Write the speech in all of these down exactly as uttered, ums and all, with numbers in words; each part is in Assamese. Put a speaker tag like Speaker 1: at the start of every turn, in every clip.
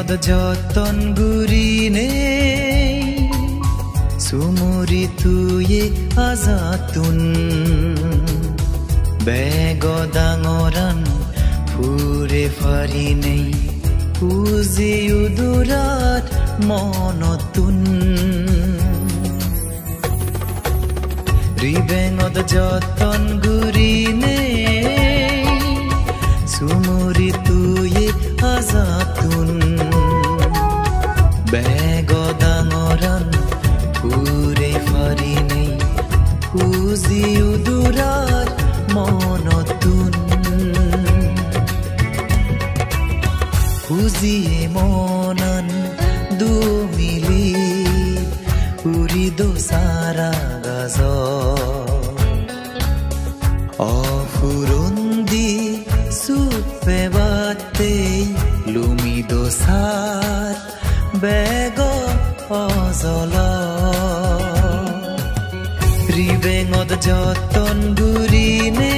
Speaker 1: Ribengot joton gurine Sumuri tuye azatun Begodangoran pure farine Uzi udurat monotun Ribengot joton gurine Sumuri tuye azatun Begodangoran pure farine Uzi udurat monotun Uzi monan dumili Urido sara gazo Ofurundi supe bate Lumido sar bego ozolo Ribengot joton gurine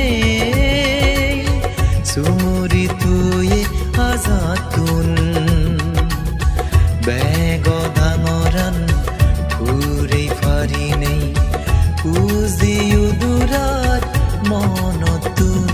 Speaker 1: Sumuri tuye azatun Begodangoran pure farine Uzi udurat monotun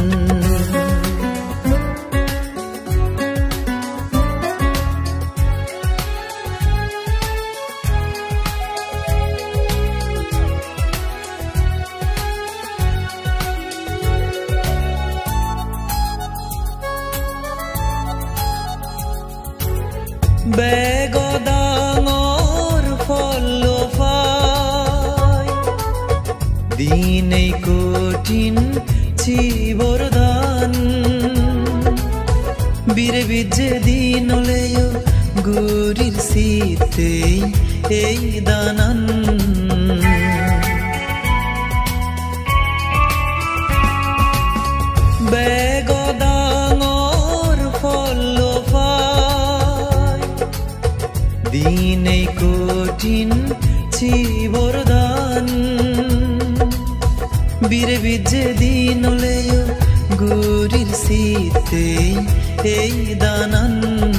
Speaker 1: Begodangor follow fai Dinei kotin chibordan Bire bije dinoleyo gurir sitei ei danan Begodangor follow fai Dinei kotin chibordan Bire bije dinoleyo gurir sitei ei danan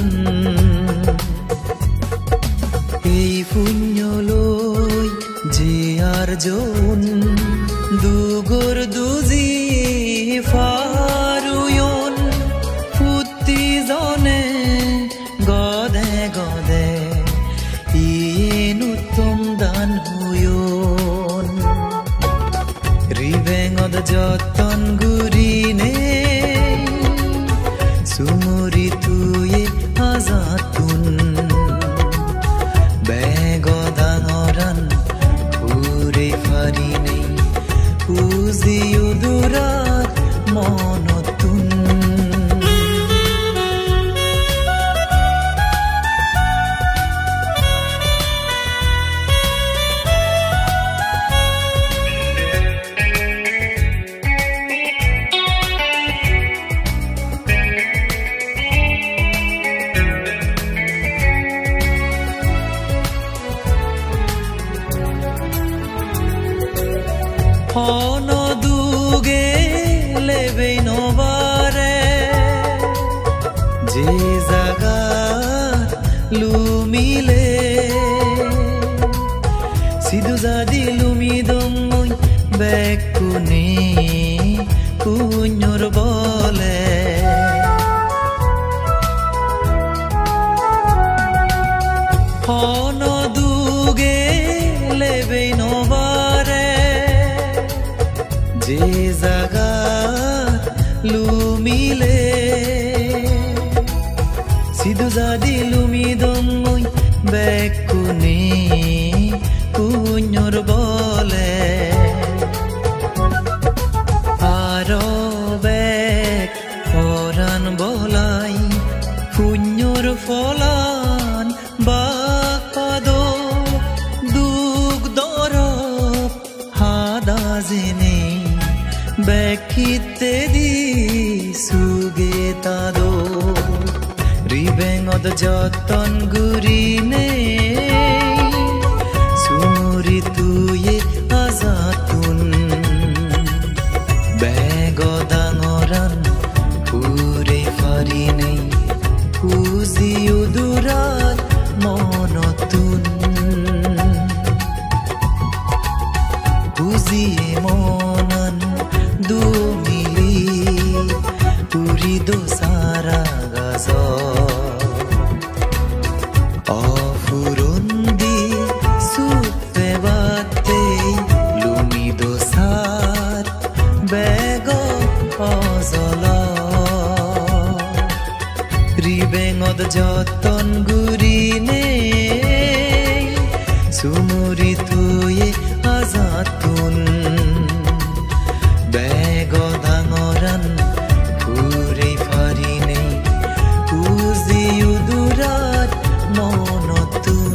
Speaker 1: Ei punyoloi je arjon Dugor duzi faruyon Putti zone gode gode Ienutom dan huyon Ribengot joton gurine Sumuri tuye azatun Begodangoran pure farine Uzi udurat monotun Ono duge lebe novare Je zaga lumile Sidu zadi lumidongoi bekune punyor bole Ono duge lebe novare Je zaga lumile Sidu zadi lumidongoi bekune punyor bole Aro bek oran bolai punyor folan bakado dug dorop hada zene Bekite di sugetado Ribengot joton gurine Sumuri tuye azatun Begodangoran pure farine Uzi udu Begod joton gurine Sumuri tuye azatun Begod angoran puri farine Uzi udurat monotun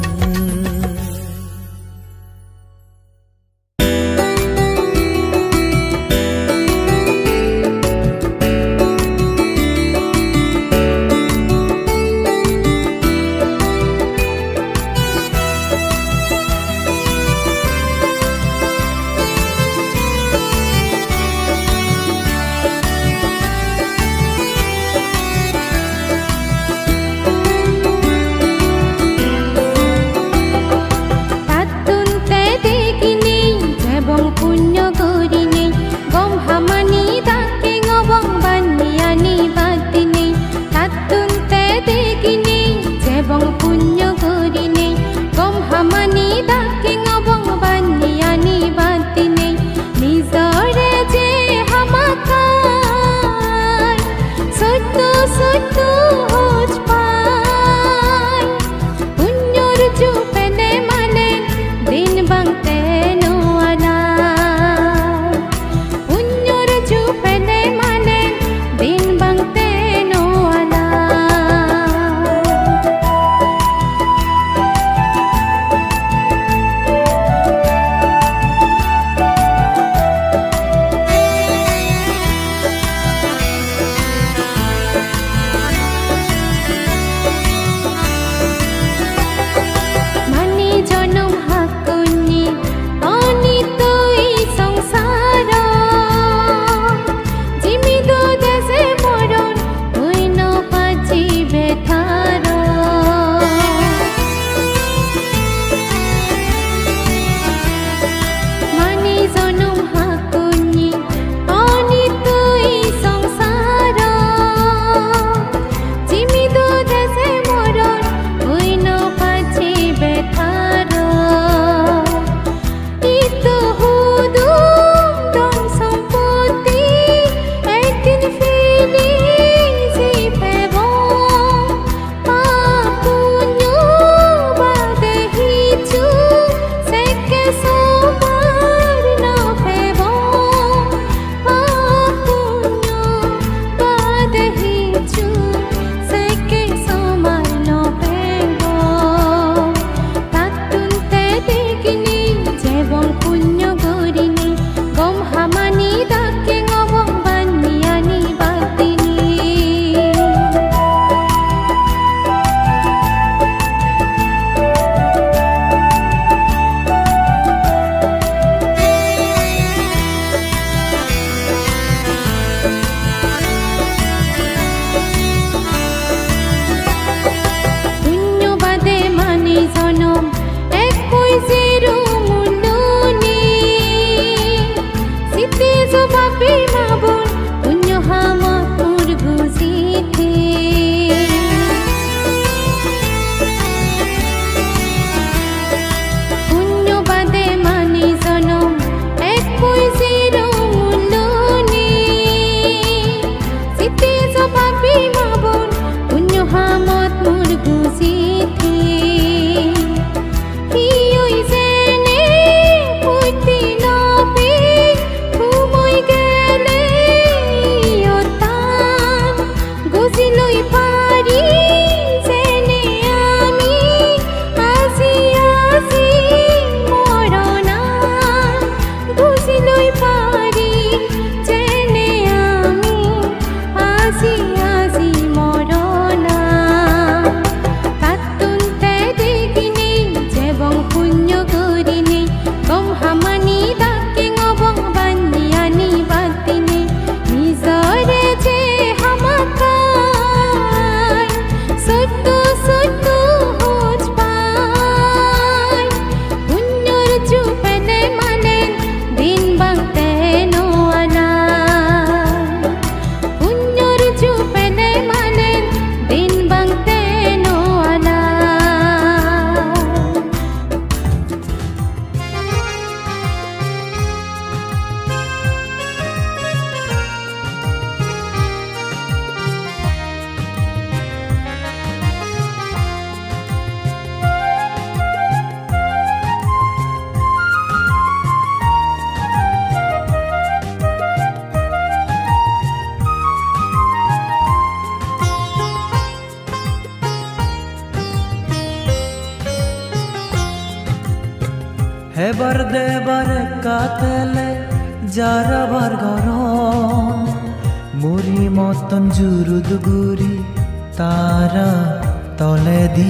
Speaker 1: হেবার দেবার কাতেলে যারাবার গরম মুড়ি মতন জুরুদ গুরি তারা তলে দি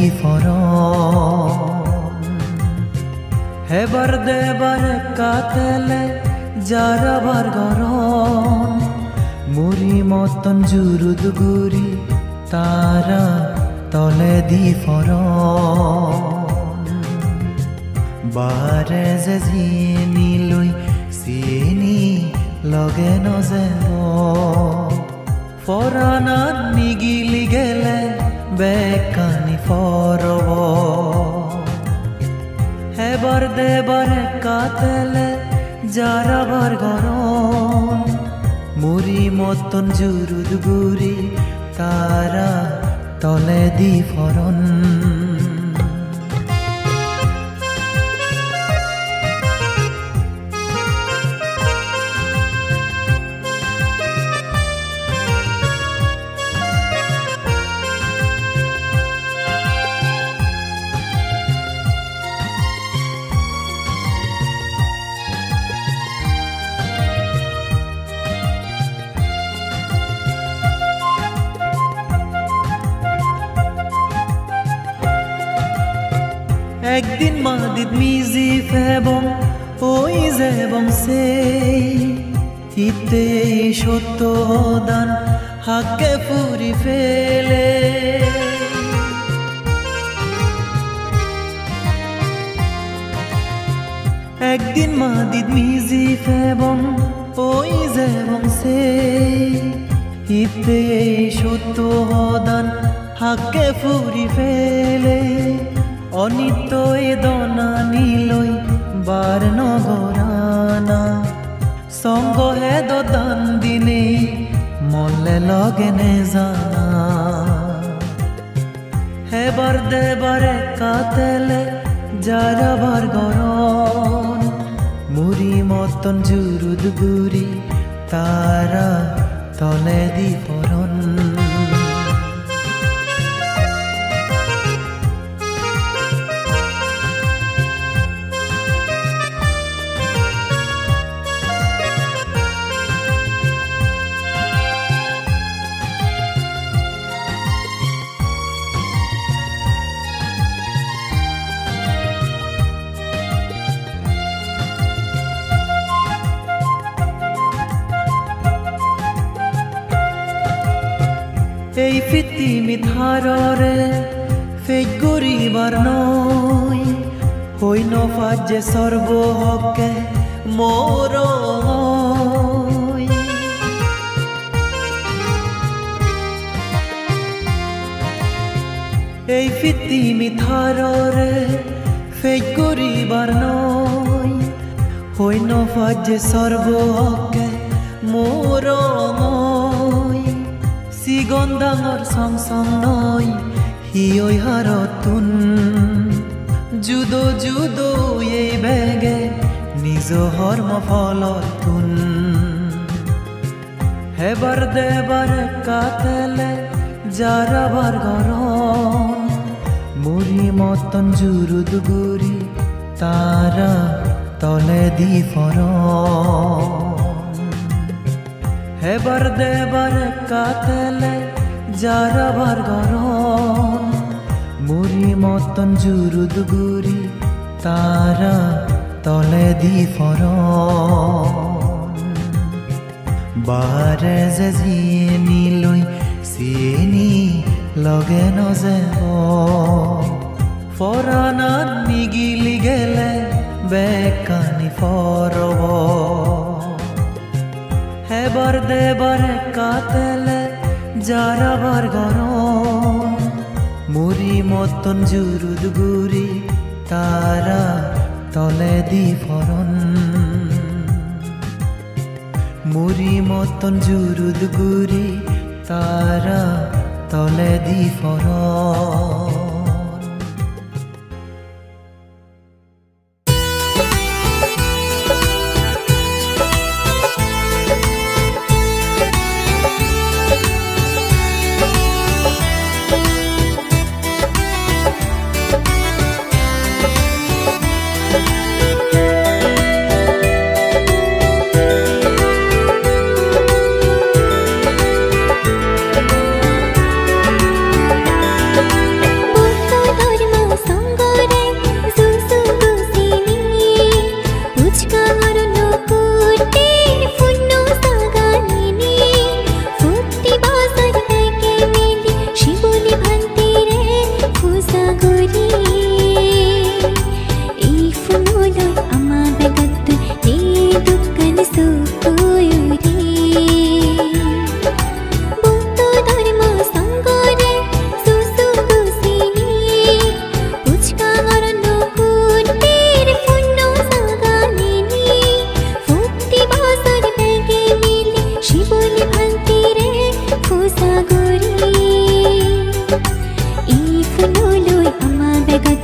Speaker 1: ফরম হেবার দেবার কাতেলে যারাবার গরম মুড়ি মতন জুরুদ গুরি তারা তলে দি ফরম বারে যে জিনি লৈ চিনি লগে নজেব ফরানাত নিগিলি গেলে বেকানি ফরব হেবার দেবার কাতেলে যারাবার গরম মুড়ি মতন জুরুদ গুরি তারা তলে দি ফরন একদিন মাদিত মিজি ফেবং ওই যেবং সেই ইতে সত্য দান হাকে ফুরি ফেলে একদিন মাদিত মিজি ফেবং ওই যেবং সেই ইতে সত্য দান হাকে ফুরি ফেলে অনিত্য এ দনা নিলই বার নগরানা সঙ্গ হে দান দিনে মলে লগে নে জানা হেবার দেবারে কাতেলে যারাবার গরম মুড়ি মতন জুরুদ গুরি তারা তলে দি ফরন এই পৃথিবী ধাররে ফেক গরিবার নই হই নফাজ যে সর্বহকে মোর এই পৃথিবী ধাররে ফেক গরিবার নই হই নফাজ যে সর্বহকে মোর সিগন্ধাঙর সংসং নই হিয়ই হারতুন জুদো জুদো এই বেগে নিজ হর্ম ফলতুন হেবার দেবার কাতেলে যারাবার গরম মুড়ি মতন জুরুদ গুরি তারা তলে দি ফরম হেবার দেবার কাতেলে যারাবার গরম মুড়ি মতন জুরুদ গুরি তারা তলে দি ফরম বারে যে জিনি লৈ চিনি লগে নজেব ফরানাত নিগিলি গেলে বেকানি ফরব হেবার দেবার কাতেলে যারাবার গরম মুড়ি মতন জুরুদ গুরি তারা তলে দি ফরন মুড়ি মতন জুরুদ গুরি তারা তলে দি ফরন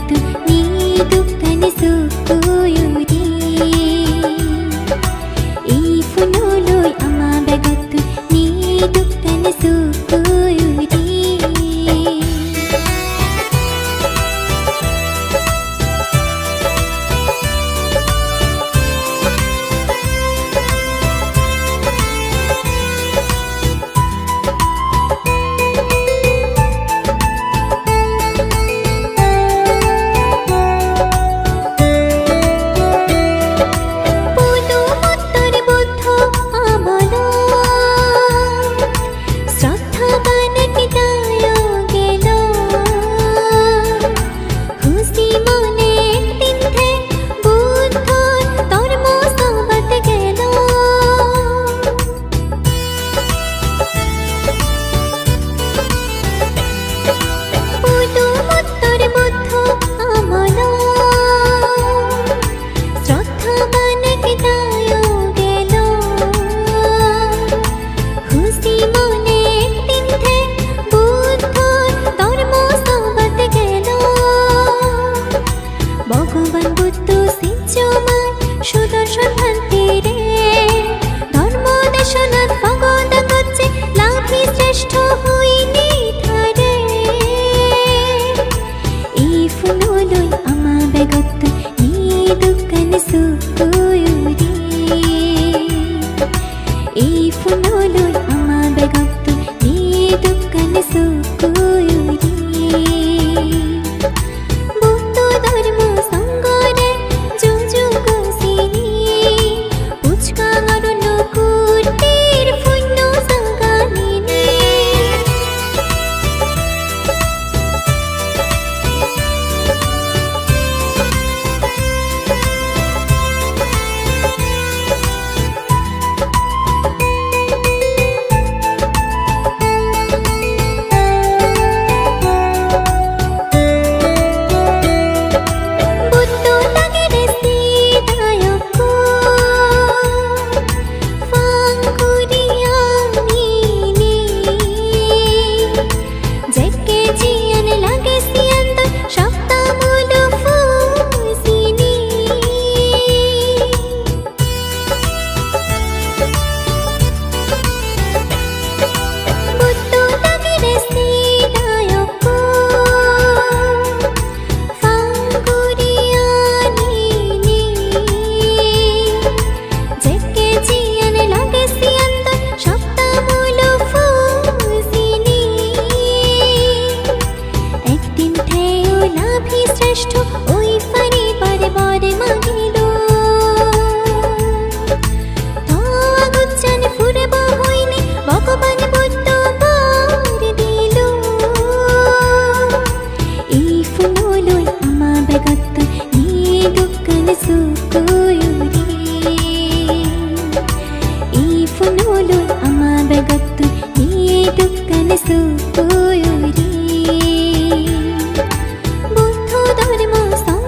Speaker 2: Buddha Dharma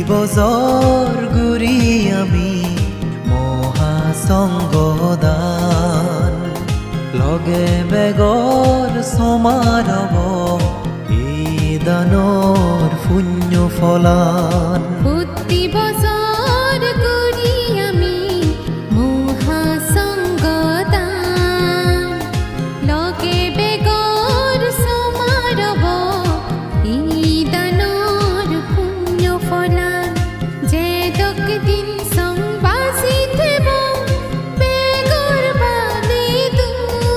Speaker 1: বছৰ ঘূৰি আমি মহাসংগদান লগে বেগৰ সমাৰব এই দানৰ পুণ্য ফলান
Speaker 2: প্ৰতি বছৰ ঘূৰি আমি মহাসংগদান লগে বেগৰ সমাৰব এই দানৰ পুণ্য ফলান যে দক দিন সংবাসি দেব বেগৰ বানে দু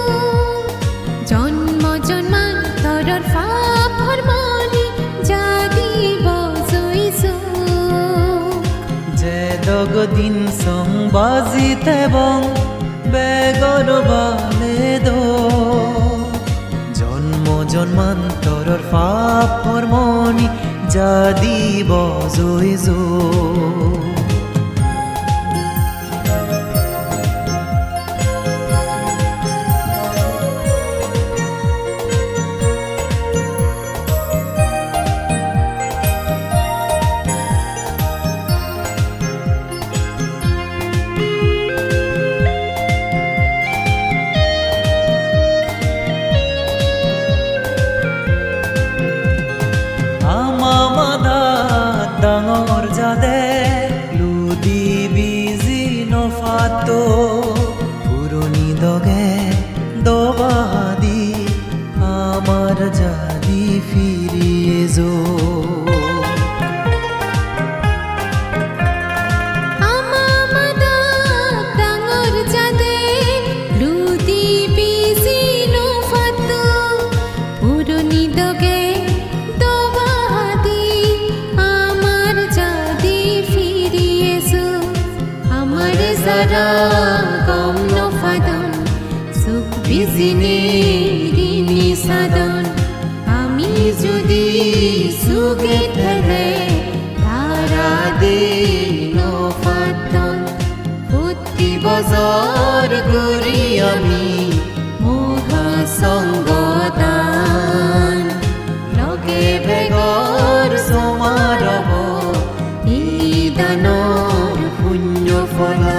Speaker 2: জন্ম জন্মান্তৰৰ পাপৰ মলি জাদি বজইছো
Speaker 1: যে দগ দিন সংবাজিত এবং বেগর বালে দো জন্ম জন্মান্তৰৰ পাপৰ মনি জাদি বজইছো ডাঙৰ যাদে লুদি বিজি নফাতো পুৰণি দগে দবাদি আমাৰ জাদি ফিৰিয়ে যো
Speaker 2: Zara gom no fadon suk bizine rini sadon ami jodi suge thare dhara de no fadon proti bozor guri ami moha sangodan loge begor somarabo idanor punyo fola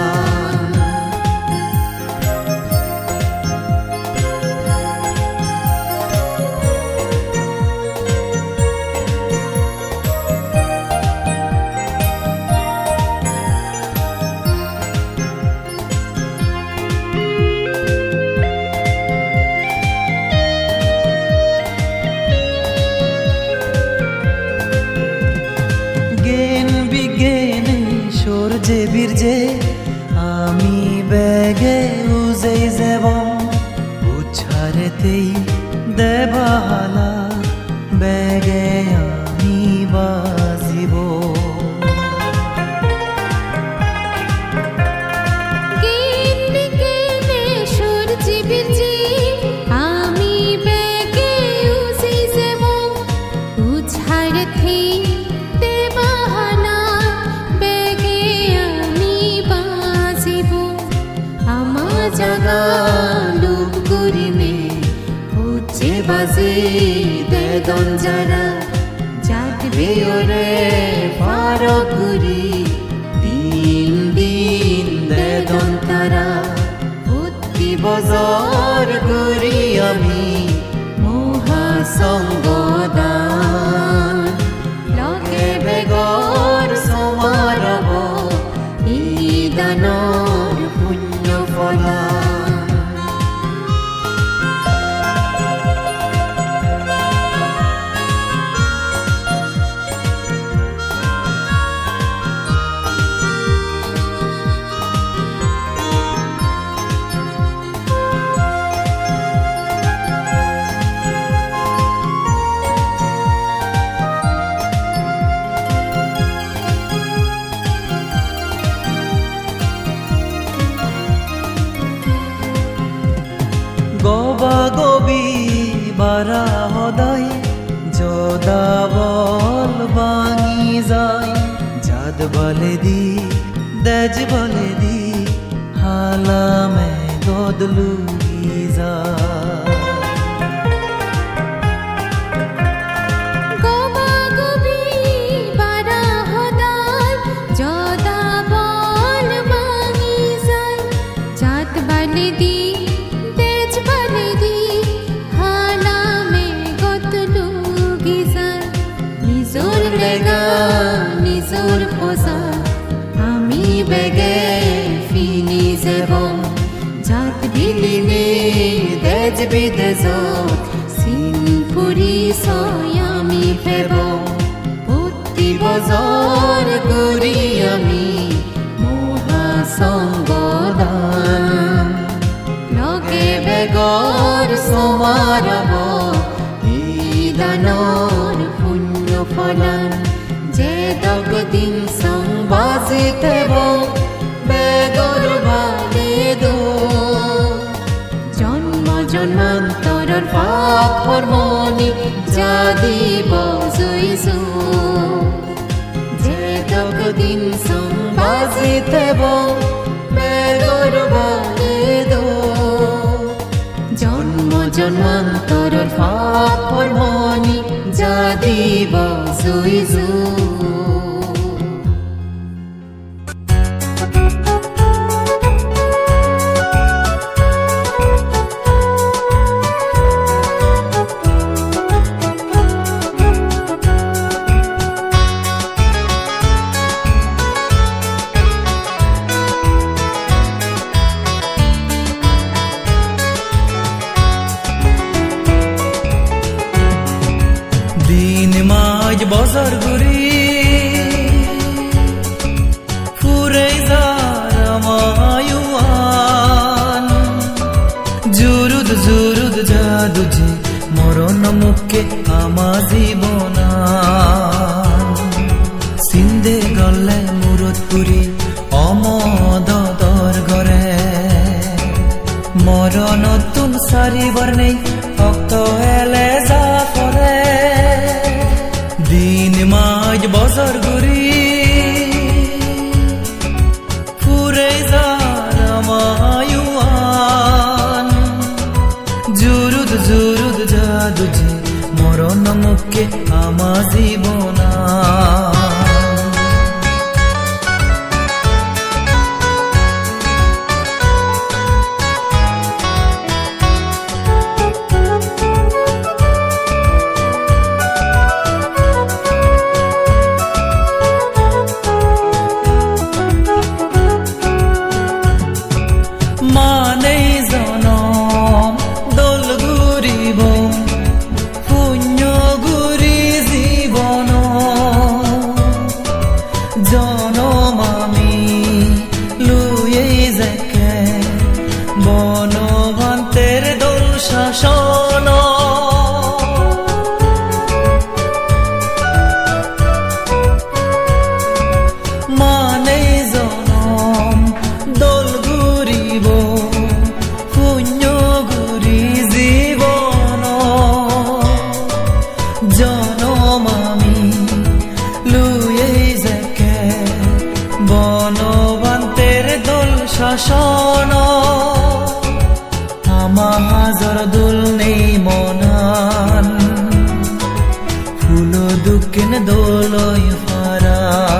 Speaker 2: যে বীরজে আমি বেগে উজে যাব উচ্ছারেতেই দেবাহালা বেগে আমি বাজিব আমি বেগে উজে যাব উচ্ছারেতেই দেবাহালা জাগা লুক গুরিনে উচ্চে বাজে দেদন যারা জাগবে ওরে ফারক গুরি দিন দিন দেদন তারা প্রতি বছর গুরি আমি মহাসংগদান লগে বেগর সমারব এই দানৰ পুণ্য ফলা গবা গবি বারা হদাই যদা বল বাঙি যায় জাদ বলে দি দেজ বলে দি হালা মে গদলুগি যায় গবা গবি বারা হদাই
Speaker 3: তোৰ খোজা আমি বেগে ফিনি যাব জাত বিলিনে দেজ বিদেজত চিন পৰিচয় আমি ফেব প্ৰতি বজাৰ কৰি আমি মহাসংগদান লগে বেগৰ সমাৰব দানৰ পুণ্য ফলান যে দগদিন সংবাজিতে বেগৰ বালে দো জন্ম জন্মান্তৰৰ পাপ কৰ্মনি যাদিব জুইছো যে দগদিন সংবাজিতে বেগৰ বালে দো জন্ম জন্মান্তৰৰ পাপ কৰ্মনি যাদিব জুইছো
Speaker 2: বজাৰ গুৰি ফুৰে যাৰ মায়ুৱান জুৰুদ জুৰুদ যাদু যে মৰণ মুখে আমা জীৱনান চিন্দে গলে মূৰত পুৰি অমদৰ ঘৰে মৰণতোন চাৰিবাৰ নেই ভক্ত এলে যা কৰে দিন মাজ বজাৰ গুৰি ফুৰে যাৰ মায়ুৱান জুৰুদ জুৰুদ যাদু যে মৰণ মুখে আমা জীৱনান হাজাৰ দোল নেই মনান ফুল দুকেন দোলয় ফারা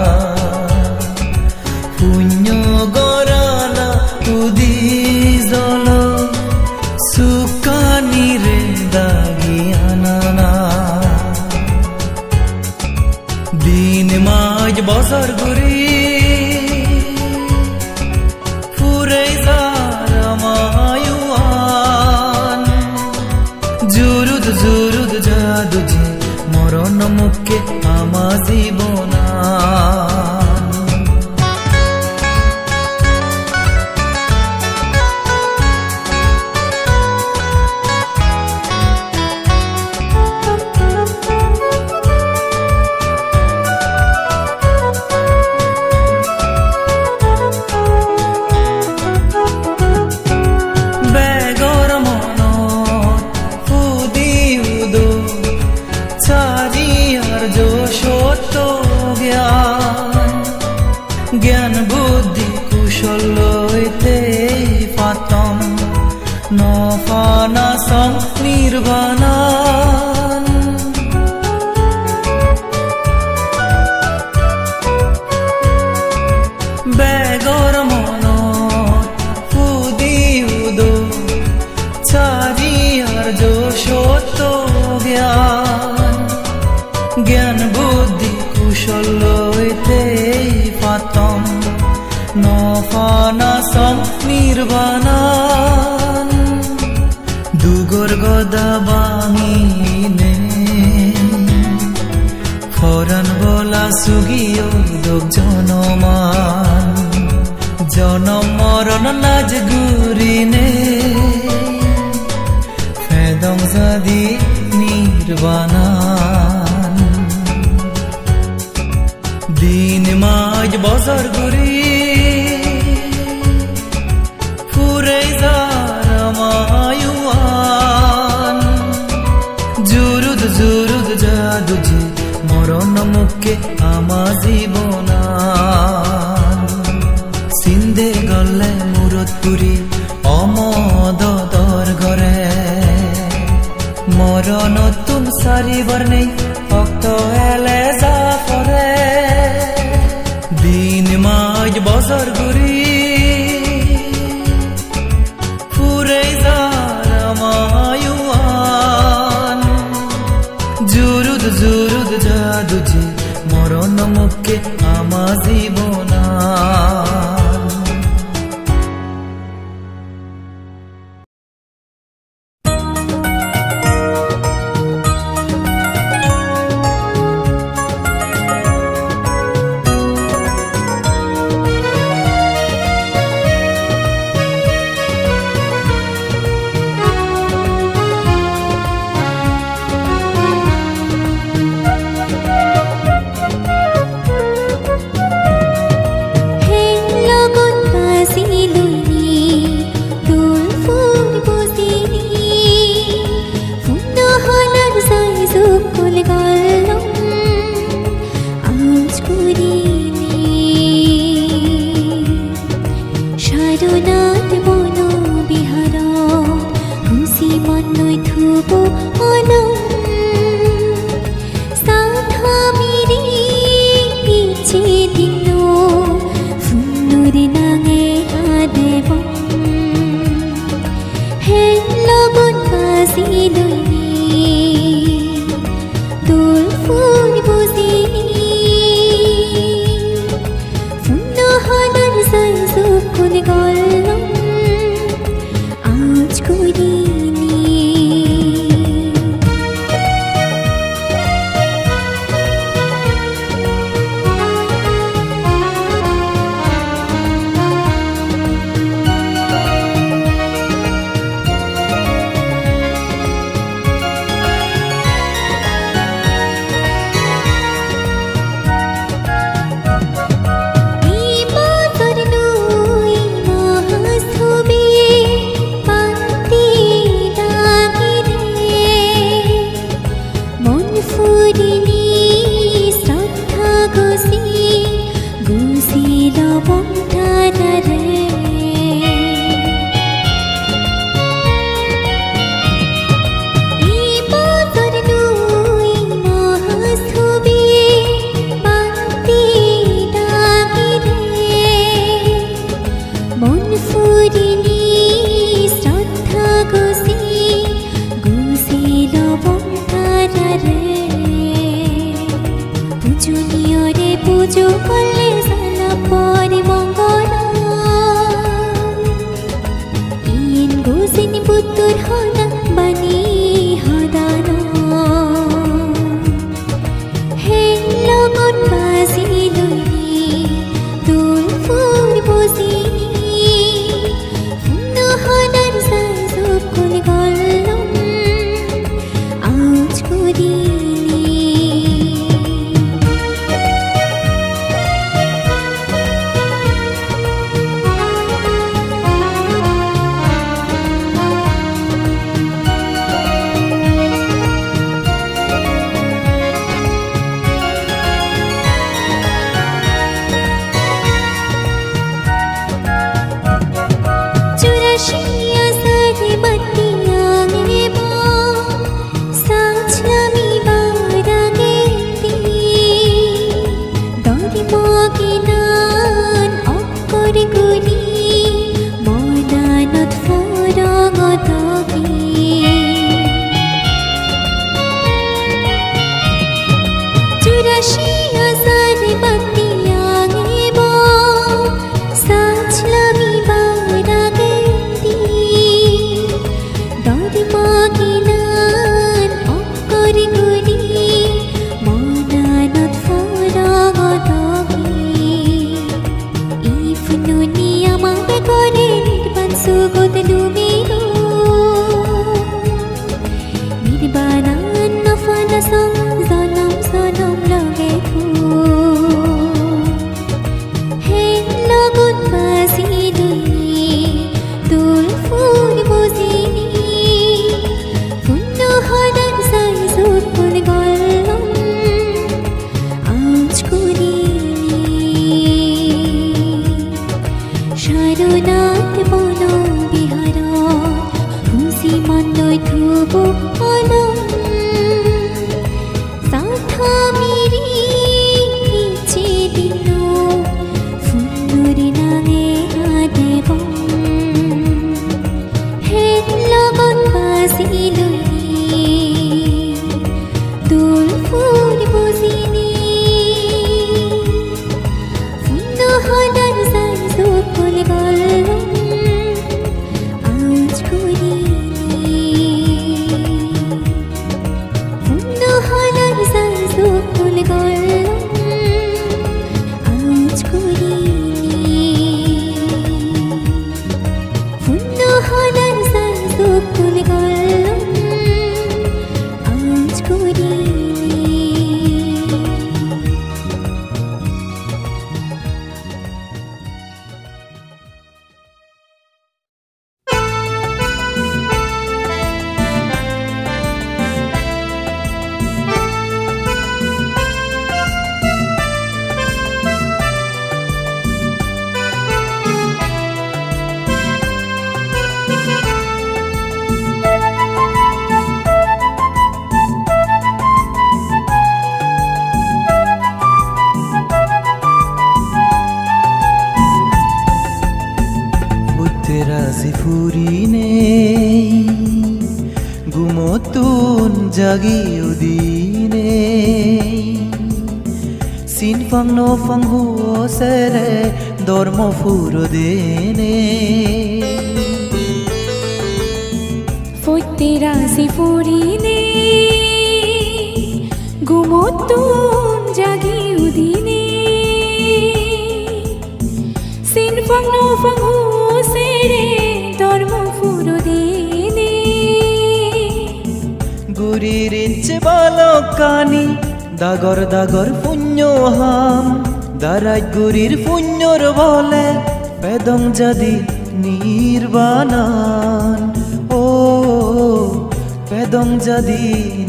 Speaker 2: পুণ্য গরালা উদি জল সুকানি রে দাগি আনানা দিন মাজ বছর গুরি ফুরে জুরুদ জাদু যে মরণ মুখে আমা জীবনান জ্ঞান বুদ্ধি কুশল লইতে পাতম নফানা সং নির্বাণান বেগর মন ফুদি উদো চারি আর যশোত জ্ঞান জ্ঞান বুদ্ধি কুশল
Speaker 1: tei fatom no fana som nirvanan dugor goda bangine foran bola sugio dog jonoman jonom moron naj gurine fedom zadi nirvanan din maj bozar guri purei zaramayuan jurud jurud jadu je moron mukke ama jibonan sinde gale murot puri omod dor gore মরণতুন সারিবার নেই ভক্ত এলে জাফরে দিন মাঝ বছর ঘুরি ফুরে জারামায়ুয়ান জুরুদ জুরুদ জাদু যে মরণ মুখে আমা জীবনা furine gumotun jagi udine sin fang no fang huo sere dormo furo dene
Speaker 3: Foitera si furine gumotun jagi udine sin fang no fang huo sere dormo furo dene
Speaker 1: Guririnche balokani Dagor dagor punyo ham Daraj gurir punyor bole Pedong jadi nirbanan Oh Pedong jadi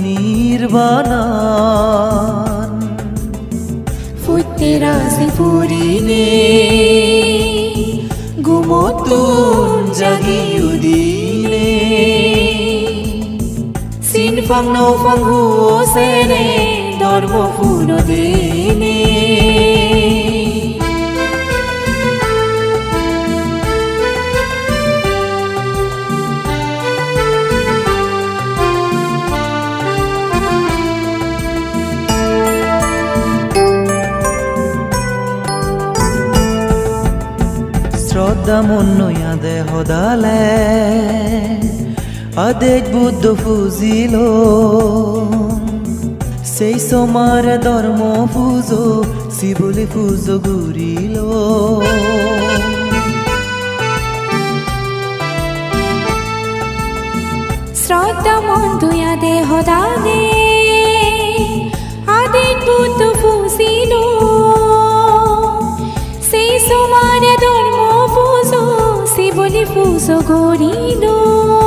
Speaker 1: nirbanan
Speaker 3: Foitera si furine
Speaker 1: Gumotun jagi udine Sin fang no fang huo sere dormo furo dene Shraddha monno yade hodale Adej buddho fuzilo Sei somare dormo fuzo Sibuli fuzo gurilo
Speaker 3: Shraddha monno yade hodale Adej buddho fuzilo Sei somare dormo fuzo Sibuli fuzo gurilo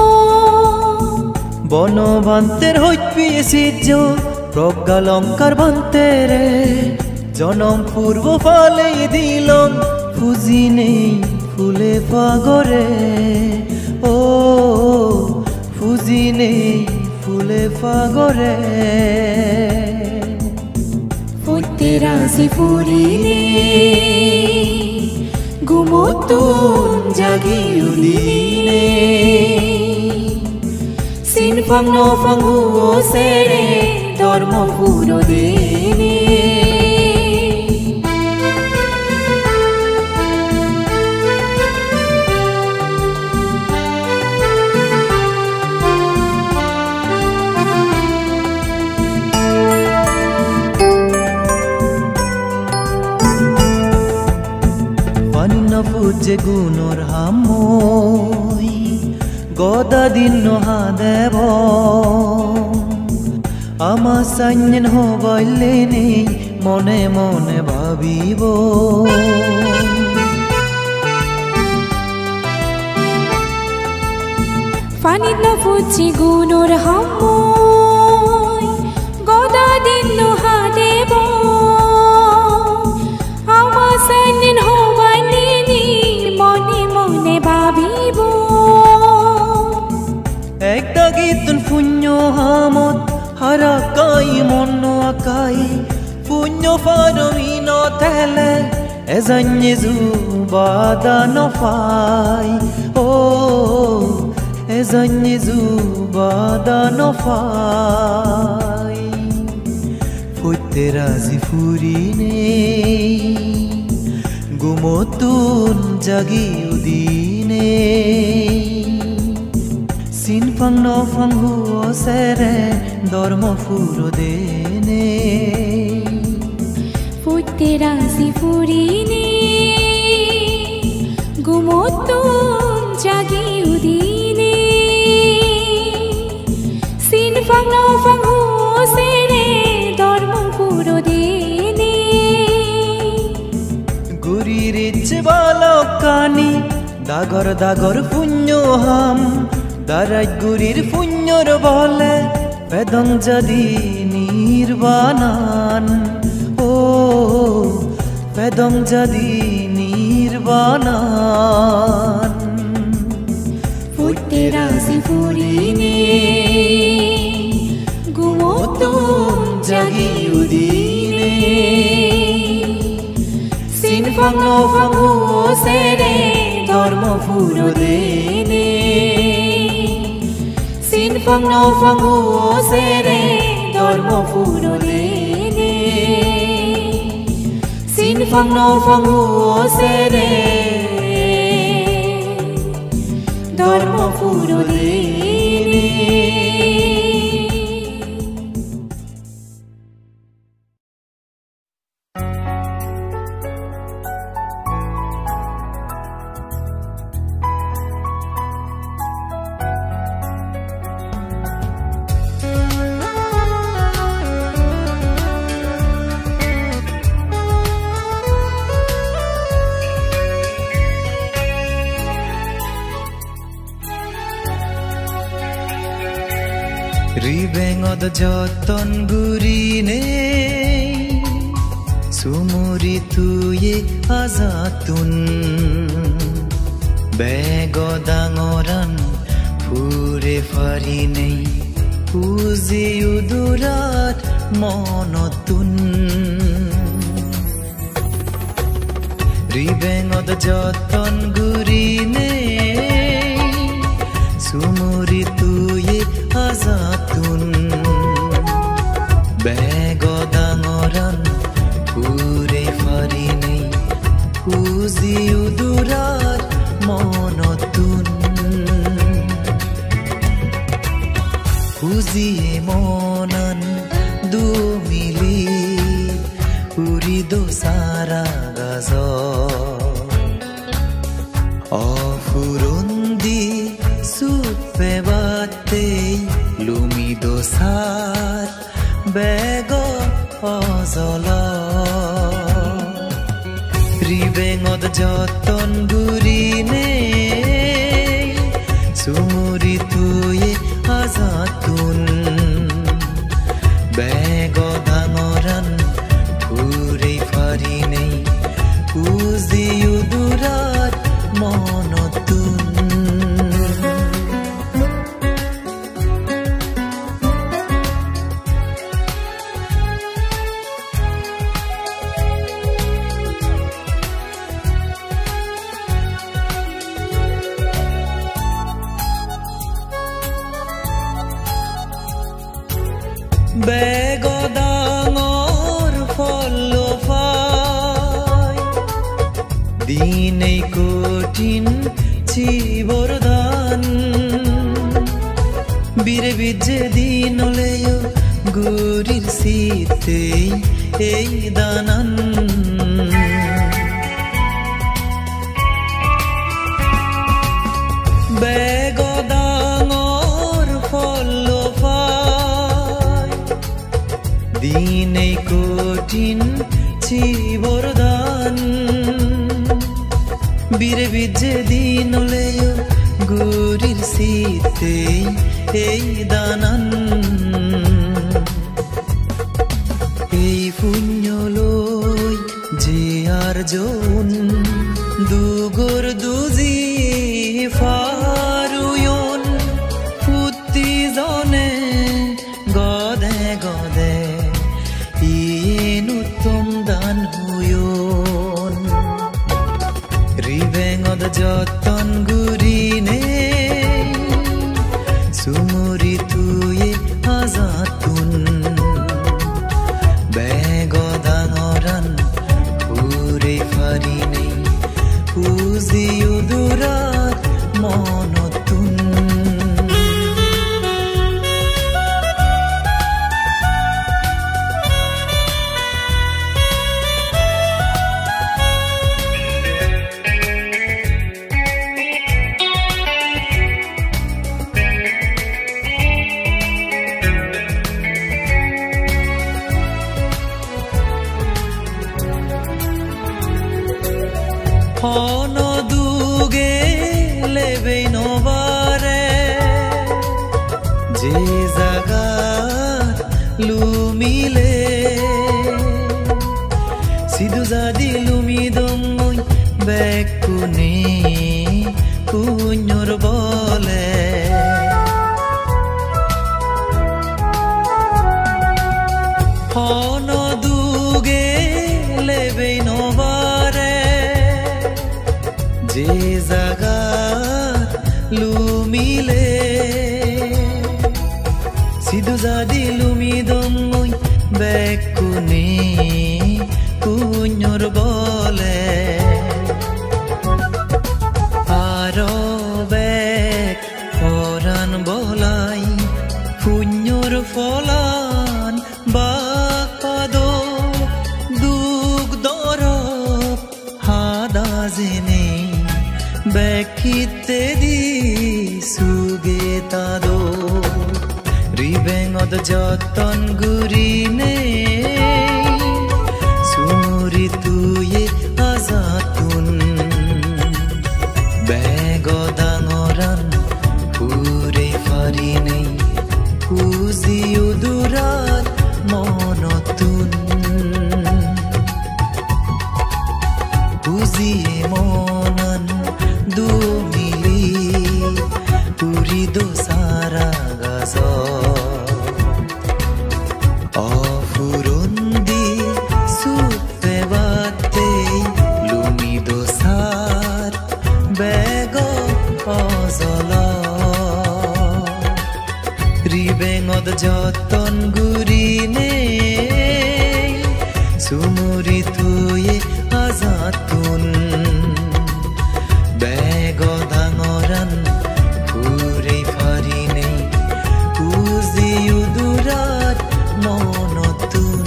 Speaker 1: Bono banter hoit piesijo Proggalongkar bantere Jonom purbo fale dilom Fuzine fule pagore Oh Fuzine fule pagore
Speaker 3: Foitera si furine Gumotun jagi udine Sin fang no fang huo sere dormo furo dene
Speaker 1: Panina fuje gunor hamoi Goda dinno hadebo Ama sanyen ho bailene mone mone bhabibo
Speaker 3: Fanid no fuji gunor hammoi Goda dinno hadebo Ama sanyen ho bailene mone mone bhabibo
Speaker 1: Ekta gitun punyo hamot Harakai monno akai Punyo faromino tele Ezanyezu bada no fai Oh Ezanyezu bada no fai Foitera si furine Gumotun jagi udine Sin fang no fang huo sere dormo furo dene
Speaker 3: Foitera si furine Gumotun jagi udine Sin fang no fang huo sere dormo furo dene
Speaker 1: Guririnche balokani Dagor dagor punyo ham Daraj gurir punyor bole Pedong jadi nirbanan Oh Pedong jadi nirbanan
Speaker 3: Foitera si furine Gumotun jagi udine Sin fang no fang huo sere
Speaker 1: dorm furo dene sin fang no fang hu sere dorm furo dene sin fang no fang hu sere dorm furo dene.
Speaker 2: Ribengod joton gurine sumuri tuye azatun begodangoran pure farine uzi udurat monotun Ribengod joton gurine sumuri tuye azatun begodangoran pure farine uzi udurar monotun uzi monan du mili urido sara gazo ofurundi supe batte lumido sar bego ozolo ribengod joton gurine sumuri tuye azatun begodangoran pure farine uzi udurat monotun begodangor follo fai dinei kotin chibordan bire bije dinoleyo gurir sitei ei danan begodangor follo dinei kotin chibordan bire bije dinoleyo gurir sitei ei danan ei punyoloi je arjon dugor duzi faruyon putti zone gode gode inutom dan huyon ribengod joton gurine sumuri tuye azatun begodangoran pure farine uzi udurat monotun Ono duge lebe novare je zaga lumile sidu zadi lumidongoi bekune punyor bole ono duge lebe novare
Speaker 1: যে জাগাত লুমিলে সিধু জাদি লুমি দমই বেকুনি কুഞ്ഞর বলে আরো বেক পরাণ বলাই কুഞ്ഞর ফলান বাকপাদ দুগ দরব হাদা জেনে বেকিতে দি সুগে তাদো রিবেঙত যতন গুরিনে সুমুরি তুয়ে আজাতুন বেগ ডাঙরান পুরে ফারিনে কুজি উদুরাত মনতুন কুজিয়ে মনন দুমিলি পুরি দোসারা গাজ অফুরন্দি সুপে বাতে লুমি দোসার বেগ অজল রিবেঙত যতন গুরিনে সুমুরি তুয়ে আজাতুন বেগ ডাঙরান পুরে ফারিনে কুজি উদুরাত মনতুন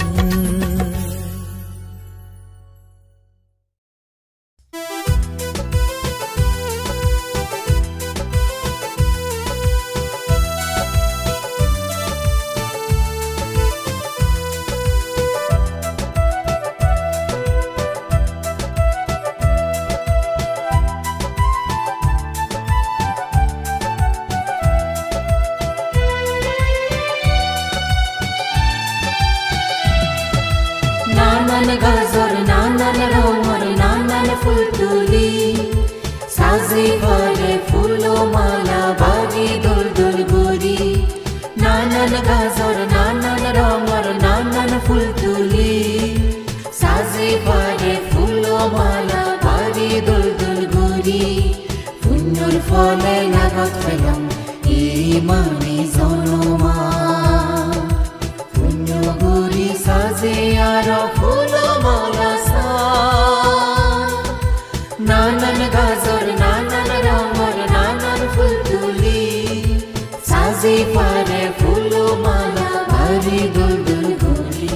Speaker 2: নানান গাজর নানান রঙর নানান ফুল তুলি সাজি ঘরে ফুলো মালা বাগি দোল দোল গুরি নানান গাজর নানান রঙর নানান ফুল তুলি সাজি ঘরে ফুলো মালা বাগি দোল দোল গুরি পুণ্যর ফলে লাগত পেলাম ইমানি জনমা পুণ্য গুরি সাজে আর ফুলো মালা সাজ নানান গাজর নানান রঙর নানান ফুল তুলি সাজে পারে ফুলো মালা ভারি দোল দোল গুরি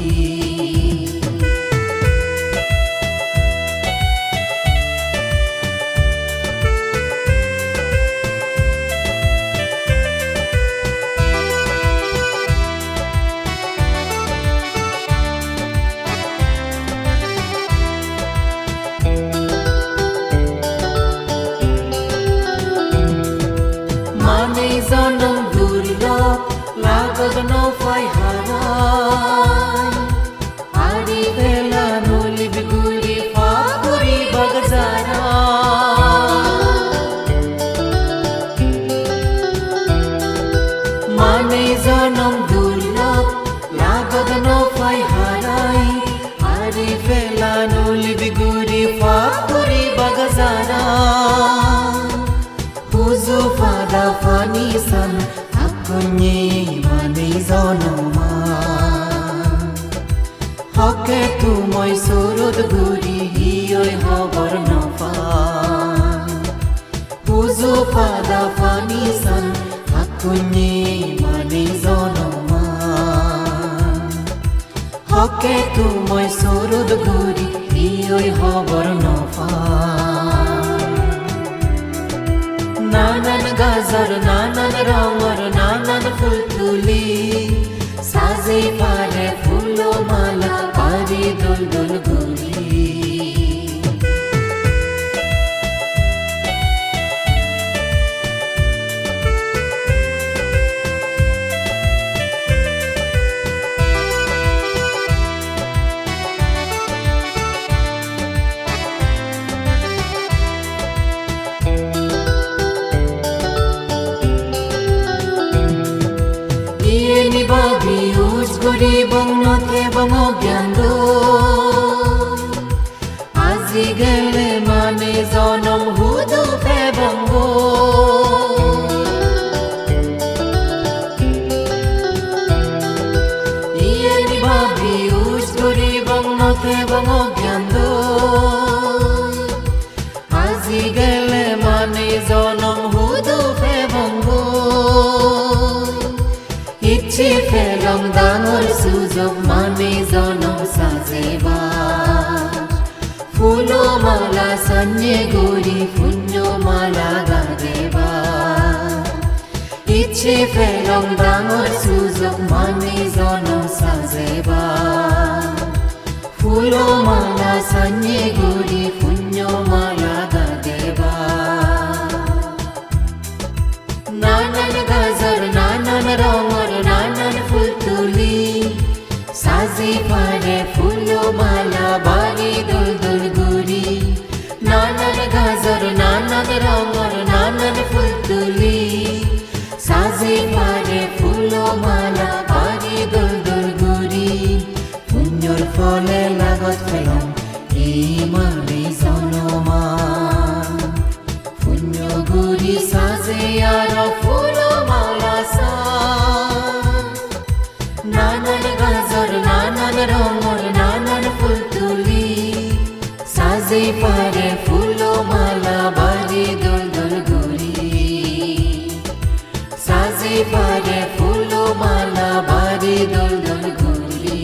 Speaker 2: জনম দুর্লভ লাগত নফাই হারাই হারি ভেলা নলিব গুরি ফাগুরি বাগজারা মানে জনম দুর্লভ লাগত নফাই হারাই হারি ভেলা নলিব গুরি ফাগুরি বাগজারা Huzu fada fanisan akunye mani zonoma Hoke tu moi surud guri hioi hobor nofa Huzu fada fanisan akunye mani zonoma Hoke tu moi surud guri hioi hobor nofa নানান গাজর নানান রঙর নানান ফুল তুলি সাজে পারে ফুলো মালা পারি দোল দোল গুরি Guri bang nothe bang gyando Azi gele mane zonam hud
Speaker 4: फेलम डाঙर सुजोग माने जनम साजेबा फुलो माला सन्ये गोरी पुण्यो माला गादेबा इच्छे फेलम डाঙर सुजोग माने जनम साजेबा फुलो माला सन्ये गोरी पुण्यो माला गादेबा नानान गाजर नानान रंगर नानान फुल तुली साजी पारे फुलो माला बारी दुल दुल गुरी नानान गाजर नानान रंगर नानान फुल तुली साजी पारे फुलो माला बारी दुल दुल गुरी पुण्यर फले लागत फेलम इमाने जनमान पुण्य गुरी साजे आरो फुलो माला सा नानान गाजर नानान रंगर नानान फुल तुली साजे पारे फुलो माला बारी दुल दुल गुरी साजे पारे फुलो माला बारी दुल दुल गुरी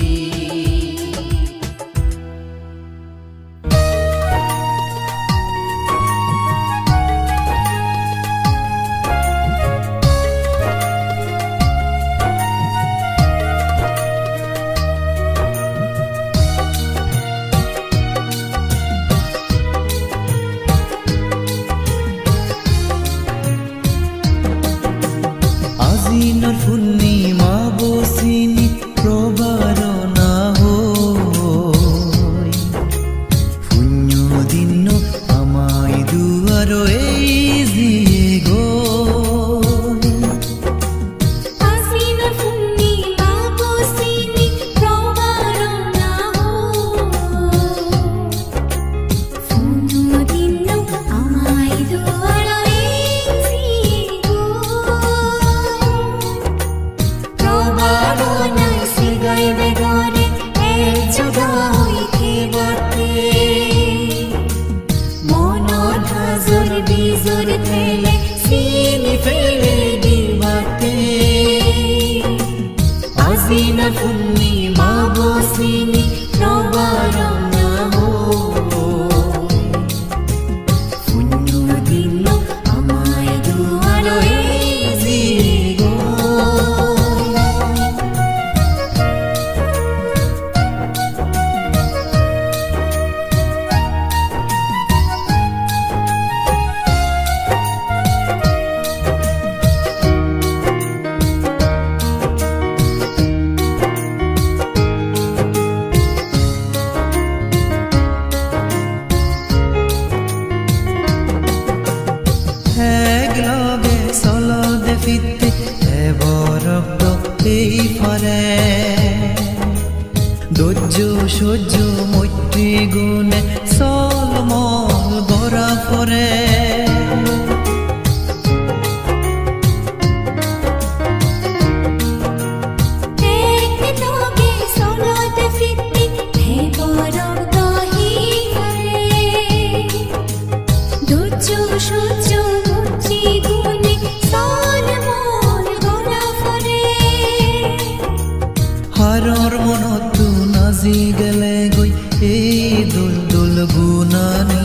Speaker 1: আজিনৰ পূৰ্ণিমা বচিনি প্ৰবাৰণা হৈ পুণ্য দিন আমাই দুৱাৰ এই যিয়ে গৈ
Speaker 3: আজিনৰ পূৰ্ণিমা বচিনি প্ৰবাৰণা হৈ পুণ্য দিন আমাই দুৱাৰ এই যিয়ে Probarona sigai begore el juda hoite bate monor hazor bizor thele sini fele dibate azina funni ma bosini probarona ho punyo dinno amai duaro easy
Speaker 1: একলগে চলদে ফিতে এবৰক্ত এই ফালে ধৈৰ্য সহ্য মৈত্ৰী গুণে চলমল গৰা ফৰে হাৰৰ মনতো নাজি গেলে গৈ এই দুল দুল গুণানী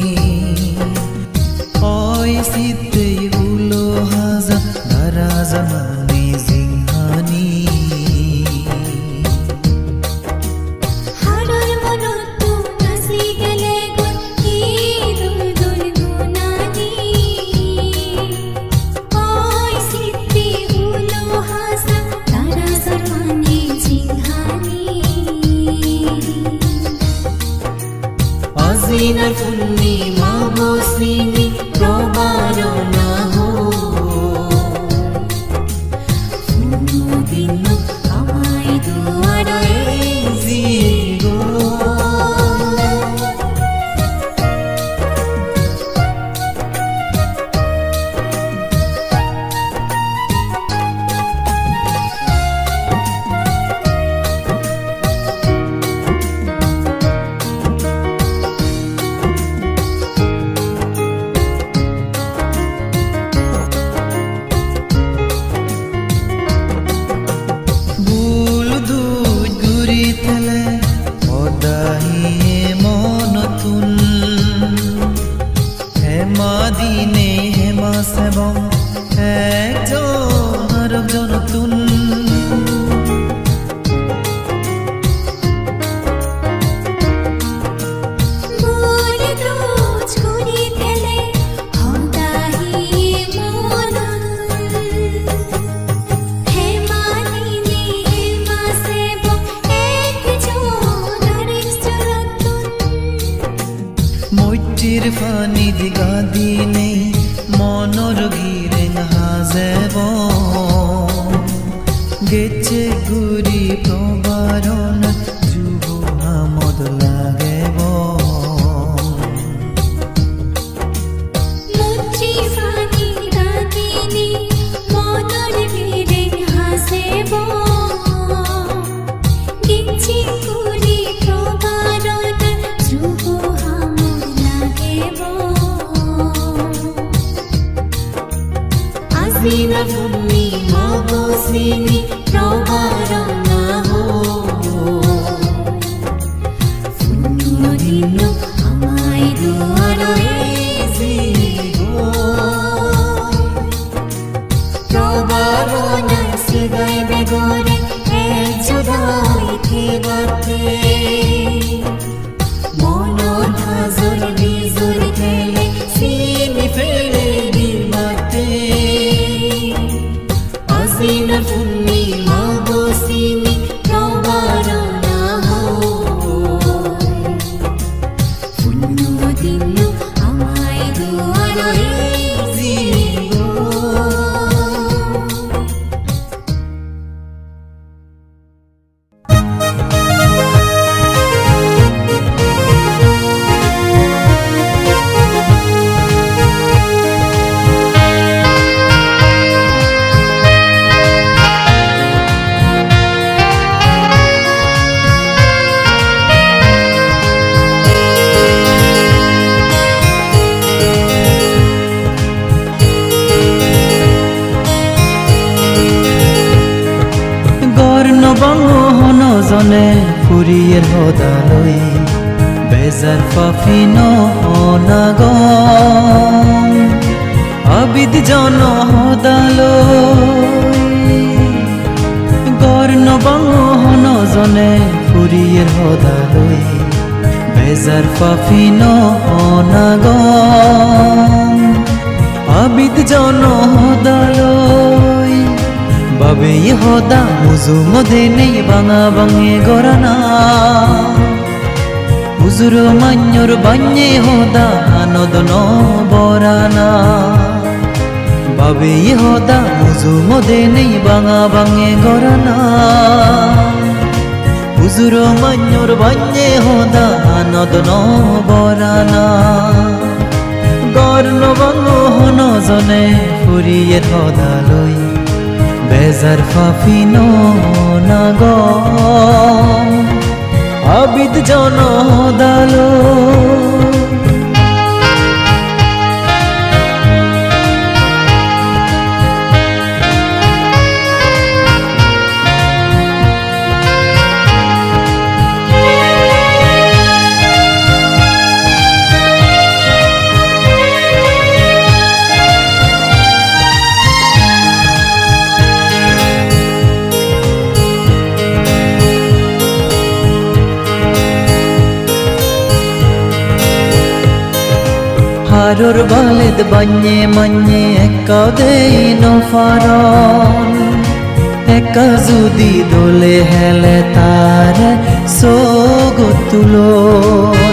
Speaker 1: ঐ চিতে উলো হাজা ধাৰা জামানী জিংহানী আজিনাৰ পূৰ্ণিমা বচিনি প্ৰবাৰণা ho পুণ্য দিন আমাই দুৱাৰ এই যিয়ে মুঠিৰ ফানি দি গাদি নেই মনৰ গিৰে নাহাজেব গেছে গুৰি প্ৰবাৰণ যুব আমদ লাগেব
Speaker 3: মুঠি ফানি গাদি নেই মনৰ গিৰে নাহাজেব গেছে গুৰি প্ৰবাৰণ যুব আমদ লাগেব আজিনা ভূমি মগচিনি প্ৰবাৰণ হো ফুনো দিনো আমাই দুৱাৰৰে জীৱ প্ৰবাৰণ সিগাই বেগৰে এজুদাই থেবাতে মনৰ ভাজৰ বিজুৰ খেলে চিনি ফেলে দিমাতে আজিনা ভূমি মগচিনি প্ৰবাৰণ হো ফুনো দিনো আমাই দুৱাৰৰে জীৱ
Speaker 1: জনে ফুৰিয়েৰ সদালৈ বেজাৰ পাফি নহনাগ আবিদ জন সদালৈ গড় নবাঙহন জনে ফুৰিয়েৰ সদালৈ বেজাৰ পাফি নহনাগ আবিদ জন সদালৈ বাবে ইহদা মুজু মদে নেই বাঙা বাঙে গরানা হুজুর মান্যর বান্যে হদা আনদন বরানা বাবে ইহদা মুজু মদে নেই বাঙা বাঙে গরানা হুজুর মান্যর বান্যে হদা আনদন বরানা গড় নবাঙহন জনে ফুৰিয়েৰ সদালৈ বেজাৰ ফাফি নহনাগ আবিদ জন সদালৈ হারর বালেদ বান্যে মান্যে একা দেই নফারন একা যদি দোলে হেলে তার সোগতুলন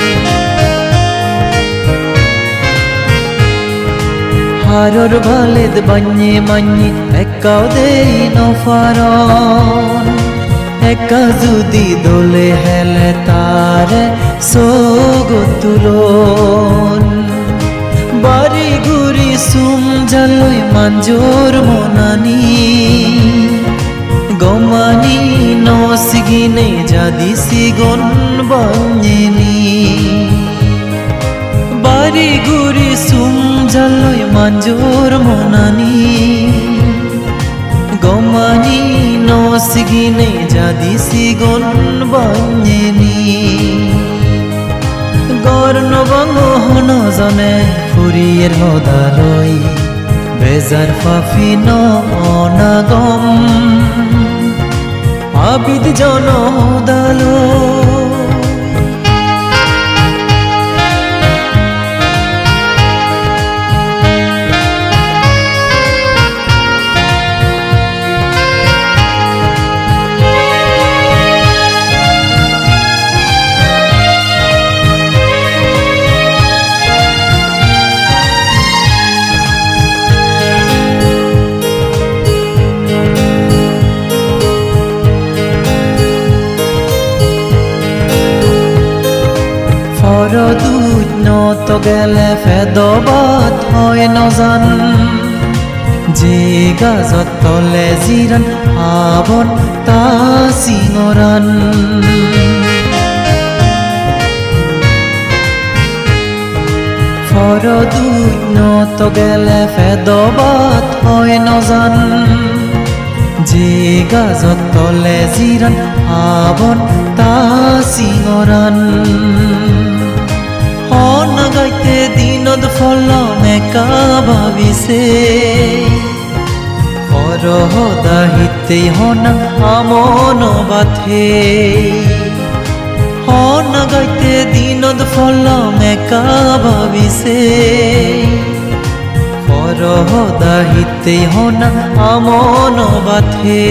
Speaker 1: হারর বালেদ বান্যে মান্যে একা দেই নফারন একা যদি দোলে হেলে তার সোগতুলন বাড়ি গুড়ি সুম জালই মাঞ্জোর মনানি গমানি নসিগিনে জাদি সিগন বাঞ্জেনি বাড়ি গুড়ি সুম জালই মাঞ্জোর মনানি গমানি নসিগিনে জাদি সিগন বাঞ্জেনি গড় নবাঙহন জনে ফুৰিয়েৰ সদালৈ বেজাৰ ফাফি নহনাগম আবিদ জন সদালৈ Forodut no to gele fedobat hoy nozan Jega zottole ziran abon ta singoran Forodut no to gele fedobat hoy nozan Jega zottole ziran abon ta singoran Hona gaite dinod follo meka bavise Foroda hitte hona amono bathe Hona gaite dinod follo meka bavise Foroda hitte hona amono bathe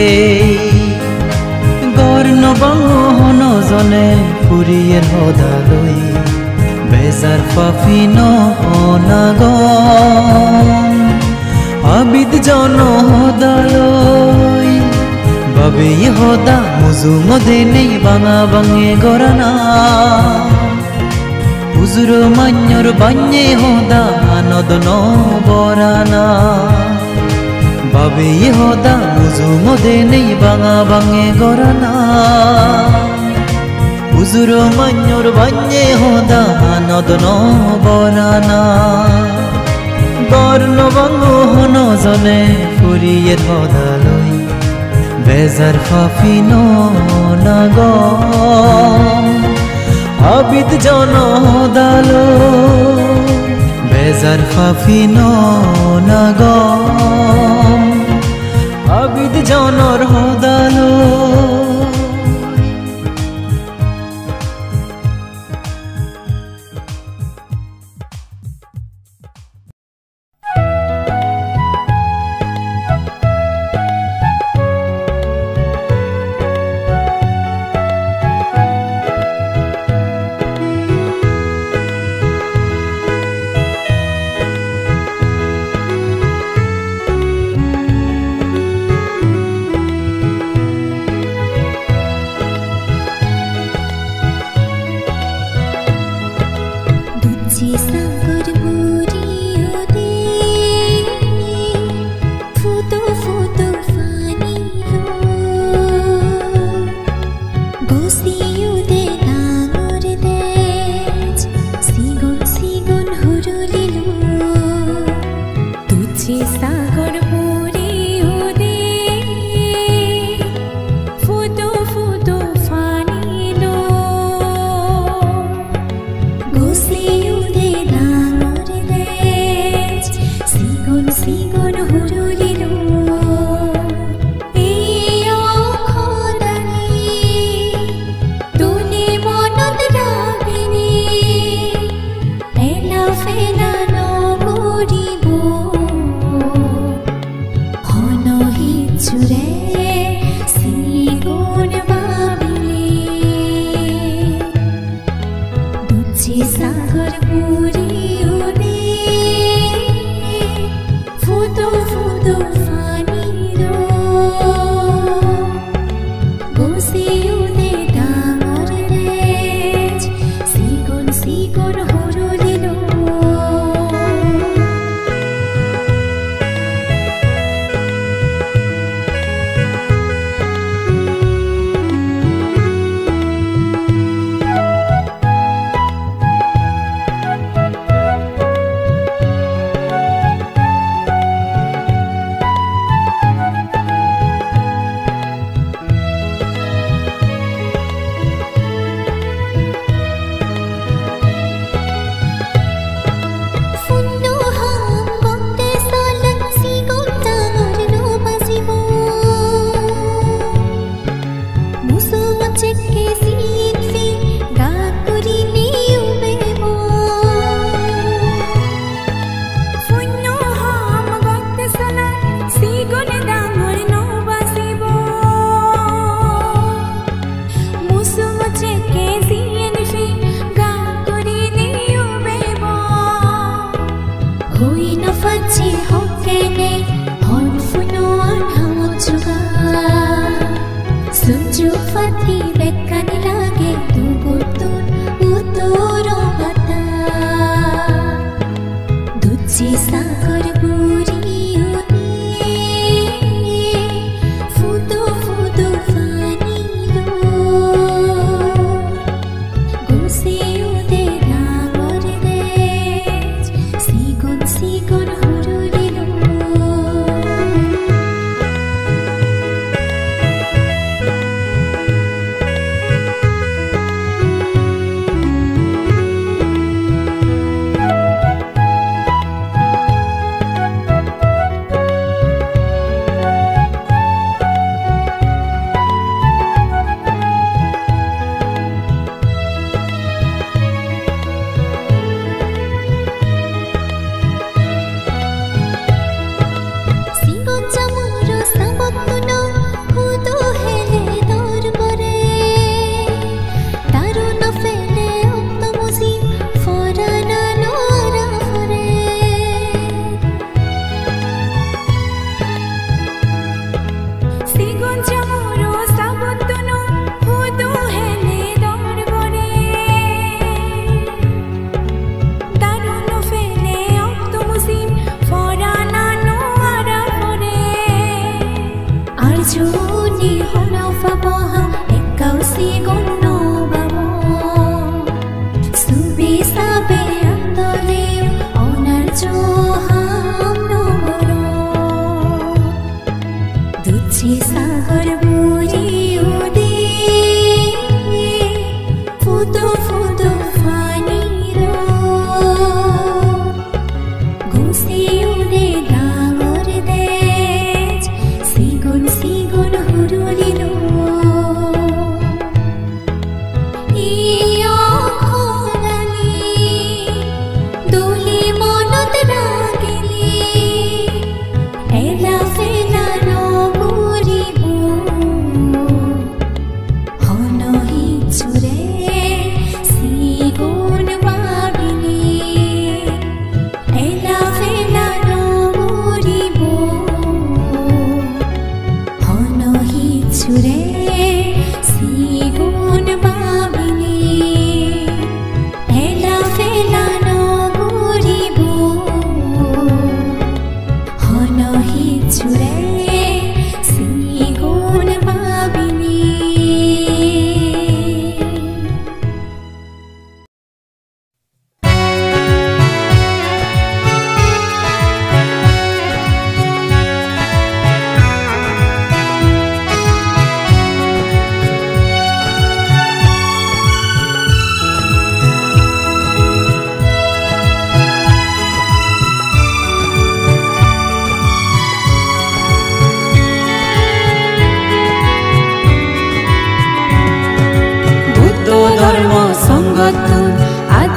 Speaker 1: Gorno bango hono zone furier hodaloi Bezar fafino onagom Abid jono hodaloi Babe hoda muzungo dene banga bange gorana Uzuro manyor banye hoda anodono borana Babe hoda muzungo dene banga bange gorana Uzuro manyor banye hoda anodono borana Gorno bango hono zone furier hodaloi Bezar fafino nagom Abid jono hodaloi Bezar fafino nagom Abid jonor hodaloi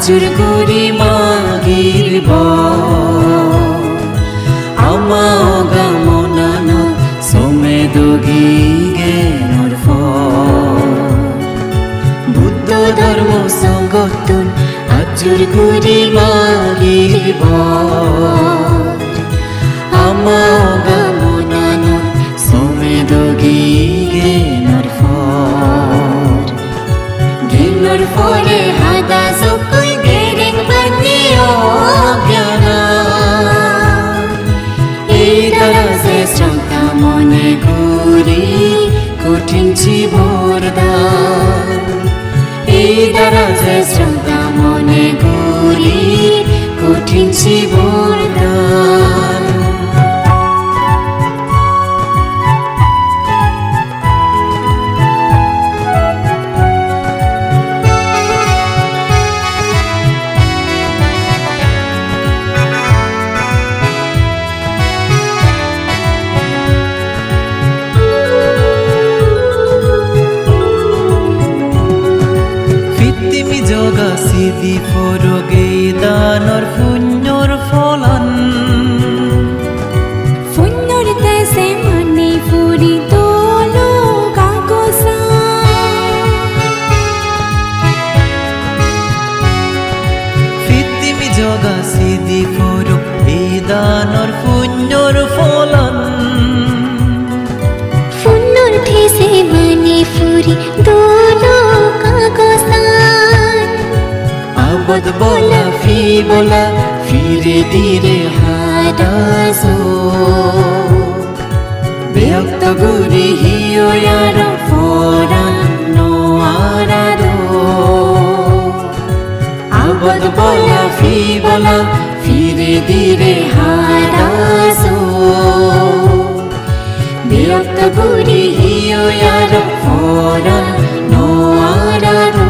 Speaker 2: আজুর করি মাগির বর আমা অগামনানো সোমে দগি জ্ঞানর ফল বুদ্ধ ধর্ম সংগঠন আজুর করি মাগির বর আমা অগামনানো সোমে দগি জ্ঞানর ফল জ্ঞানর ফলে হাদা সকল গেরেং বানি অজ্ঞানা এই দ্বারা শ্রেষ্ঠতা মনে করি কঠিন জীবরদান এই দ্বারা শ্রেষ্ঠতা মনে করি কঠিন জীবরদান
Speaker 1: Siddhi foroge danor punnyor falan
Speaker 3: Punnyor tese mani puri tolo kagosa
Speaker 1: Fitti mi joga siddhi foroge danor punnyor falan
Speaker 3: Punnyor tese mani puri tolo kagosa
Speaker 2: Abad bola fi bola fire dire hadaso Beakta guri hiyo yaro foran no arado Abad bola fi bola fire dire hadaso Beakta guri hiyo yaro foran no arado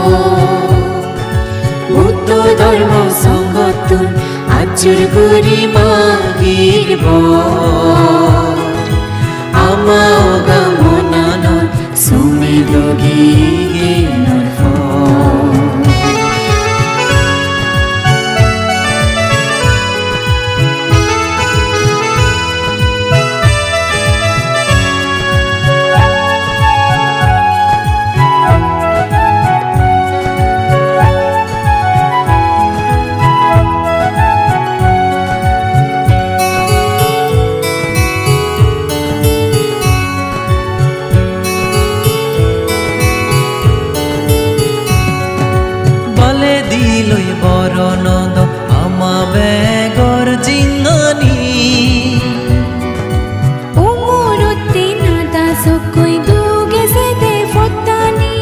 Speaker 2: ধর্ম সংগঠন আজুর করি মাগির বর আমা অগামনানো সোমে দগি জ্ঞানর ফল
Speaker 1: দিলই বরনদ আমা বেগর জিঙ্গনি
Speaker 3: উমরতে নাদা সকই দুগে সেদে ফতানি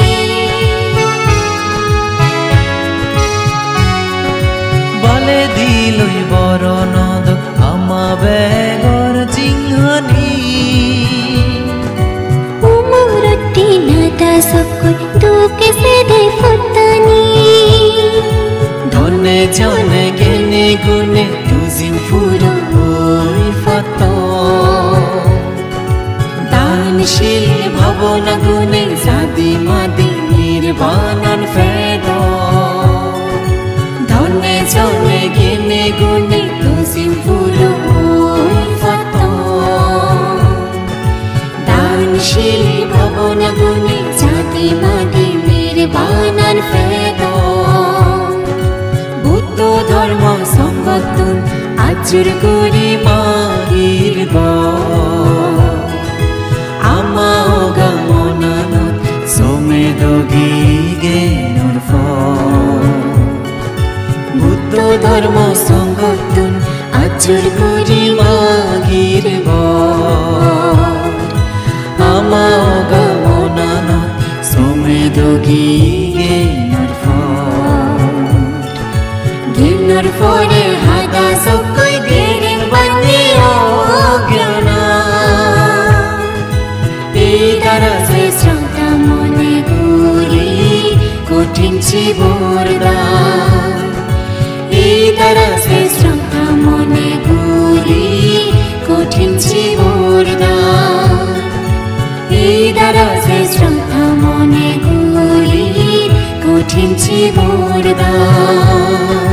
Speaker 1: বলে দিলই বরনদ আমা বেগর জিঙ্গনি
Speaker 3: উমরতে নাদা সকই দুগে সেদে ফতানি
Speaker 2: ধনে জনে গেনে গুনে তুজিম ফুরো ওই ফত দানশীল ভাবনা গুনে জাদি মাদি নির্বাণন ফেদ ধনে জনে গেনে গুনে তুজিম ফুরো ওই ফত দানশীল ভাবনা গুনে জাদি মাদি নির্বাণন ফেদ ধর্ম সংগঠন আজুর করি মাগির বর আমা অগামনানো সোমে দগি জ্ঞানর ফল বুদ্ধ ধর্ম সংগঠন আজুর করি মাগির বর আমা অগামনানো সোমে দগি জ্ঞানর ফল জ্ঞানর ফলে হাদা সকল গেরেং বানি অজ্ঞানা এই দ্বারা শ্রেষ্ঠতা মনে করি কঠিন জীবরদান এই দ্বারা শ্রেষ্ঠতা মনে করি কঠিন জীবরদান এই দ্বারা শ্রেষ্ঠতা মনে করি কঠিন জীৱৰ দান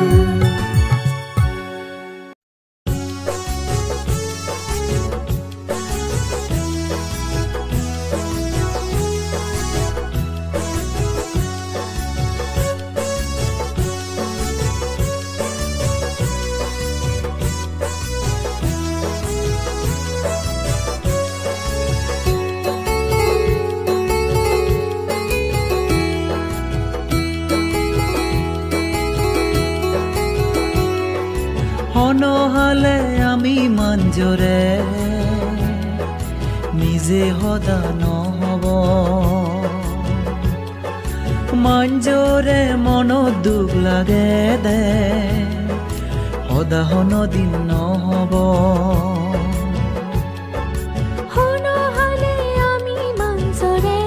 Speaker 1: নহ'লে আমি মঞ্জৰে নিজে সদা নহ'ব মঞ্জৰে মনত দুখ লাগে দে সদা দিন নহ'ব
Speaker 3: নহ'লে আমি মঞ্জৰে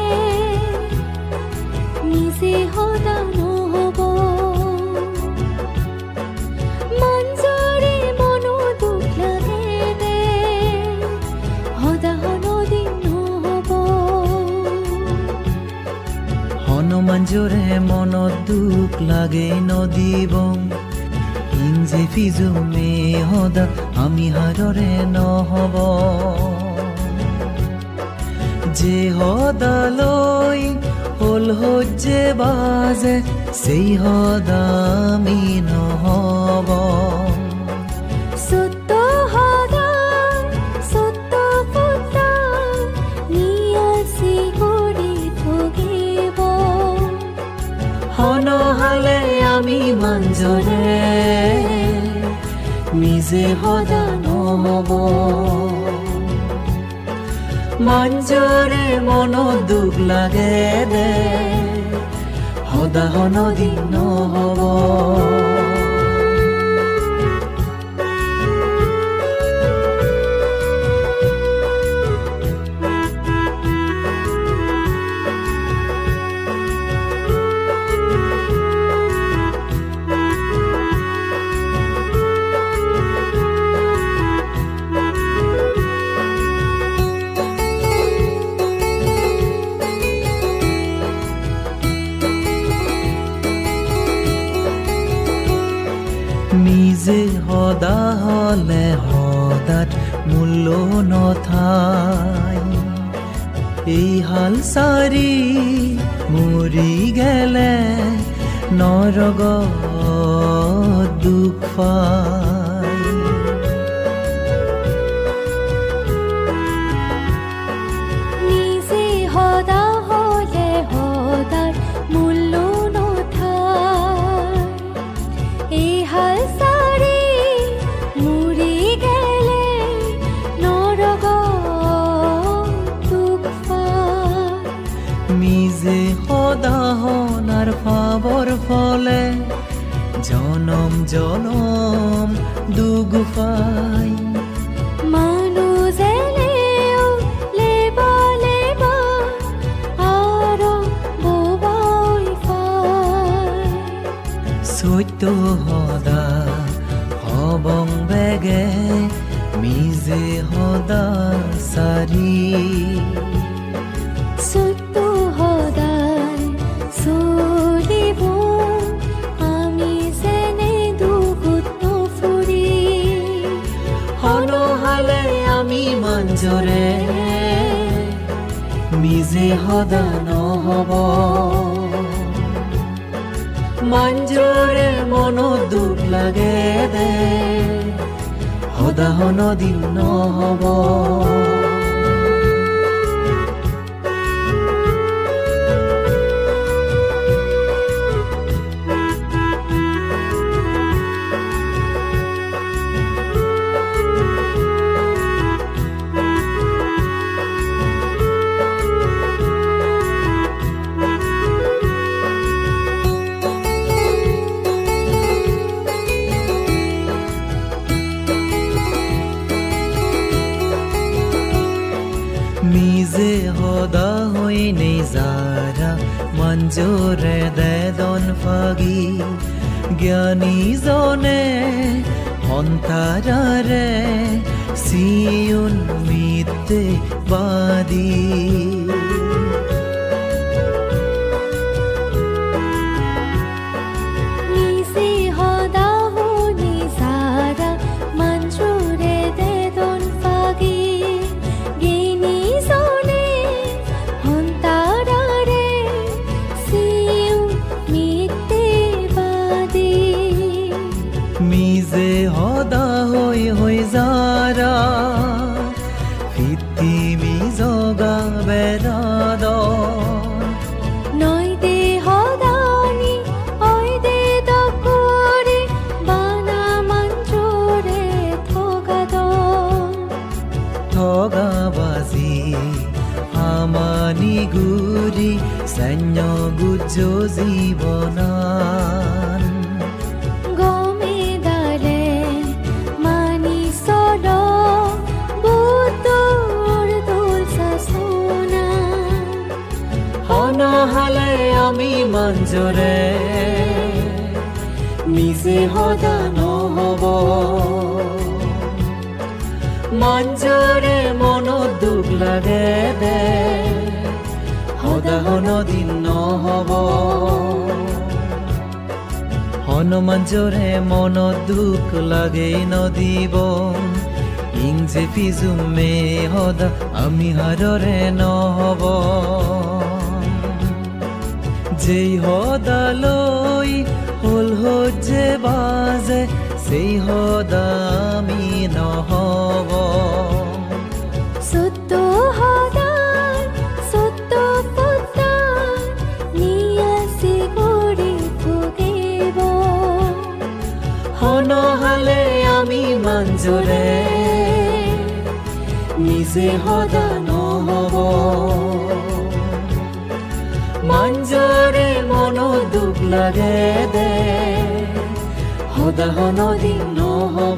Speaker 3: নিজে সদা নহ'ব
Speaker 1: মঞ্জৰে মনত দুখ লাগে নদীব ইঞ্জে ফিজুমে সদা আমি হাৰৰে নহ'ব যে সদালৈ হ'ল সজ্জে বাজে সেই সদা আমি নহ'ব নহ'লে আমি মঞ্জৰে নিজে সদা নহ'ব মঞ্জৰে মনত দুখ লাগে দে সদা দিন নহ'ব নিজে সদা হ'লে সদাত মূল্য নথাই এই হাল চাৰি মৰি গেলে নৰগ দুখ পাই
Speaker 3: নিজে সদা হ'লে সদাত মূল্য নথাই এই হাল চাৰি মৰি গেলে নৰগ দুখ পাই
Speaker 1: নিজে সদা হনাৰ পাবৰ ফলে জনম জনম দুখ পাই
Speaker 3: মানুহ জেলেও লেব লেব আৰু ববাই পাই
Speaker 1: সত্য সদা হবং বেগে মিজে সদা চাৰি
Speaker 3: সত্য সদায় চলিব আমি যেনে দুখত নফুৰি
Speaker 1: নহ'লে আমি মঞ্জৰে নিজে সদা নহ'ব মঞ্জৰে মনত দুখ লাগে দে সদা দিন নহ'ব নিজে সদা হৈ নিজাৰা মঞ্জৰে দেদন ফাগি জ্ঞানীজনে অন্তাৰাৰে চিউন মিতে বাদি নিজে সদা নহব মঞ্জৰে মনত দুখ লাগে দে সদা হনদিন নহব হনুমানজৰে মনত দুখ লাগে নদিব ইংজে পিজুমে সদা আমি হাৰৰে নহব যেই সদালৈ হল হজ্জে বাজে সেই সদা আমি নহব
Speaker 3: সত্য সদায় সত্য পতাৰ নিয়াসে কৰি ভুগিব
Speaker 1: হনহালে আমি মঞ্জৰে নিজে সদা নহব মঞ্জৰে মনত দুখ লাগে দে সদা হনদিন নহব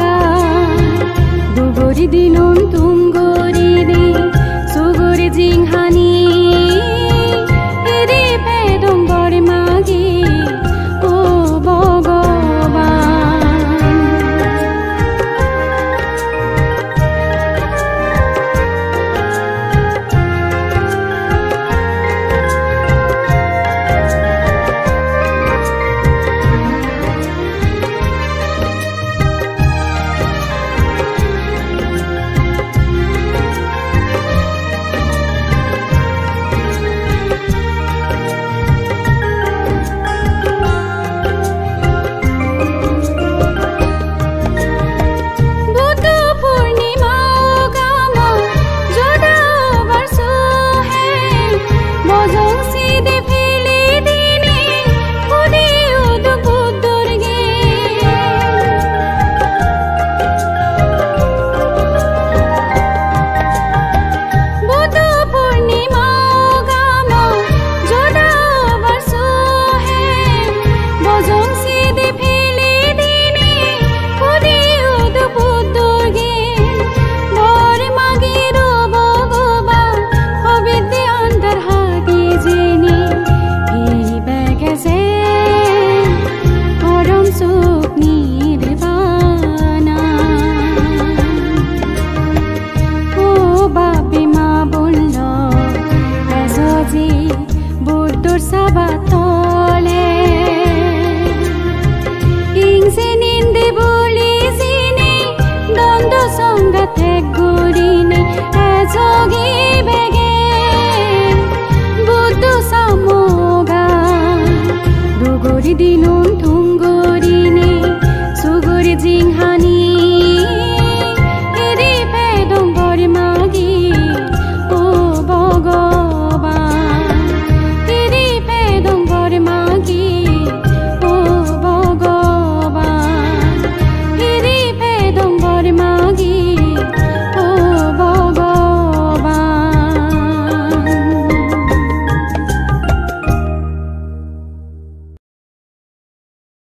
Speaker 3: দিন তুম গরি দে সুগুরি জিং